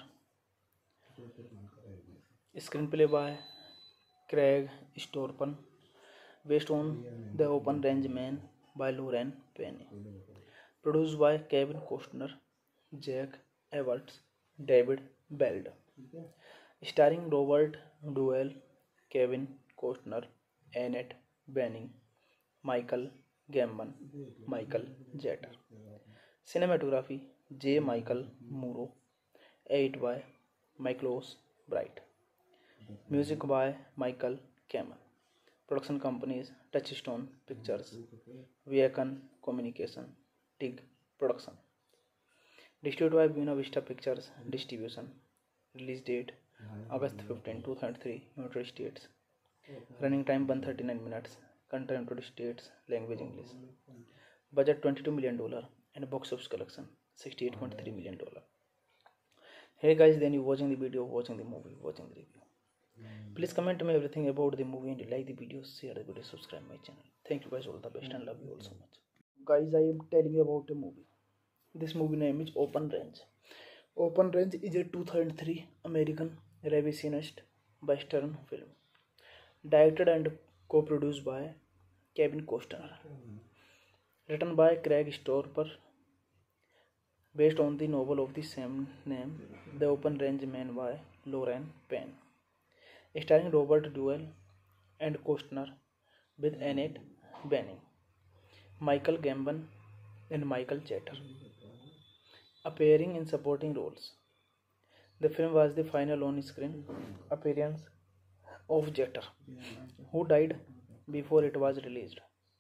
Screenplay by Craig Storper. Based on The Open Range Man by Lauren Payne. Produced by Kevin Costner, Jack Everts, David Beld. Starring Robert Duvall, Kevin Costner, Annette Bening, Michael Gambon, Michael Chater. Cinematography J. Michael Muro. Edit by Michaelos Bright. Music by Michael Kamen. Production companies Touchstone Pictures, Viacom Communication, Tig Production. Distributed by Buena Vista Pictures Distribution. Release date August fifteenth, two thousand three, United States. Running time one hundred thirty-nine minutes. Country United States. Language English. Budget twenty-two million dollars and box office collection sixty-eight point three million dollars. Hey guys, then you watching the video, watching the movie, watching the review. Please comment me everything about the movie and you like the video, share the video, subscribe my channel. Thank you guys, all the best and love you all so much. Guys, I am telling you about a movie. This movie name is Open Range. Open Range is a two thousand three American revisionist western film. Directed and co-produced by Kevin Costner. Written by Craig Storper. Based on the novel of the same name, The Open Range Man by Lauren Payne. Starring Robert Duvall and Costner with Annette Bening, Michael Gambon and Michael Chater appearing in supporting roles. The film was the final on-screen appearance of Chater, who died before it was released,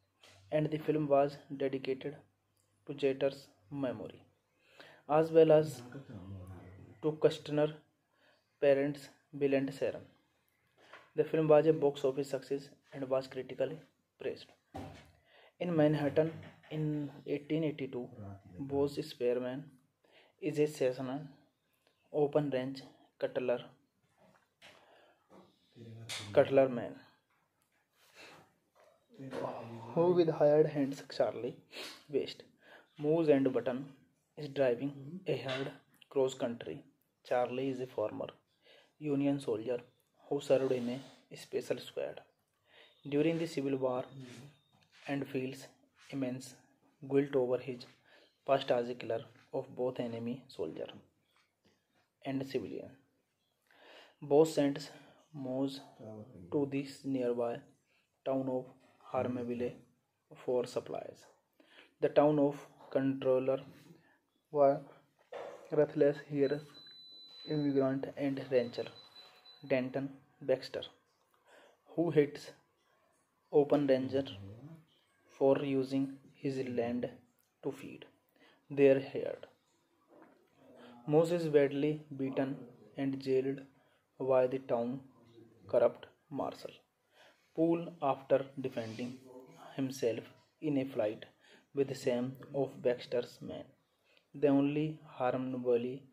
and the film was dedicated to Jeter's memory, as well as to Kushner parents Bill and Sharon. The film was a box office success and was critically praised. In Manhattan in eighteen eighty-two, Bose Spearman is a seasonal open-range cutler cutler man who, with hired hands Charlie West, moves and Button is driving a herd cross country. Charlie is a former Union soldier who served in a special squad during the Civil War and feels immense guilt over his past as a killer of both enemy soldier and civilian. Both sends Moose to this nearby town of Harmaville for supplies. The town of controller was ruthless hears immigrant and rancher Denton Baxter, who hates open ranger for using his land to feed their herd. Moose is badly beaten and jailed by the town corrupt marshal Poole after defending himself in a fight with some of Baxter's men. The only Harmony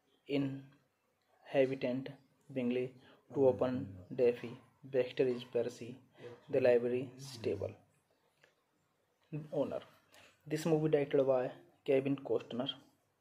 inhabitant Bingley to open Daffy Baxter is Percy, the library stable owner. This movie directed by Kevin Costner.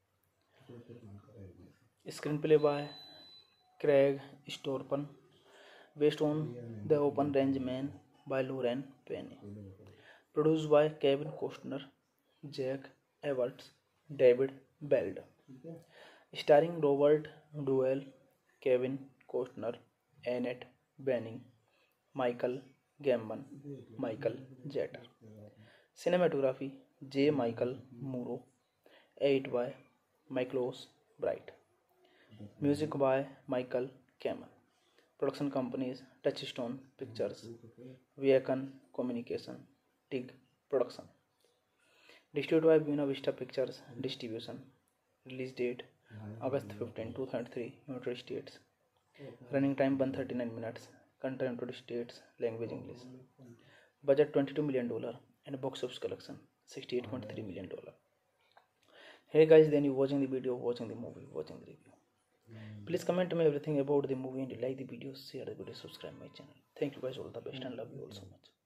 Screenplay by Craig Storpan, based on The Open Range Man by Lauren Penny. Produced by Kevin Costner, Jack Everts, David Beld. Starring Robert Duvall, Kevin Costner, Annette Bening, Michael Gambon, Michael Jeter. Cinematography J. Michael Muro. Edit by Michaelos Bright. Music by Michael Kamen. Production companies Touchstone Pictures, Viacom Communication, Tig Production. Distributed by Buena Vista Pictures Distribution. Release date August fifteenth, two thousand three, United States. Running time one hundred thirty-nine minutes. Country United States. Language English. Budget twenty-two million dollars and box office collection sixty-eight point three million dollars. Hey guys, then you watching the video, watching the movie, watching the review. Please comment me everything about the movie and like the video, share the video, subscribe my channel. Thank you guys, all the best and love you all so much.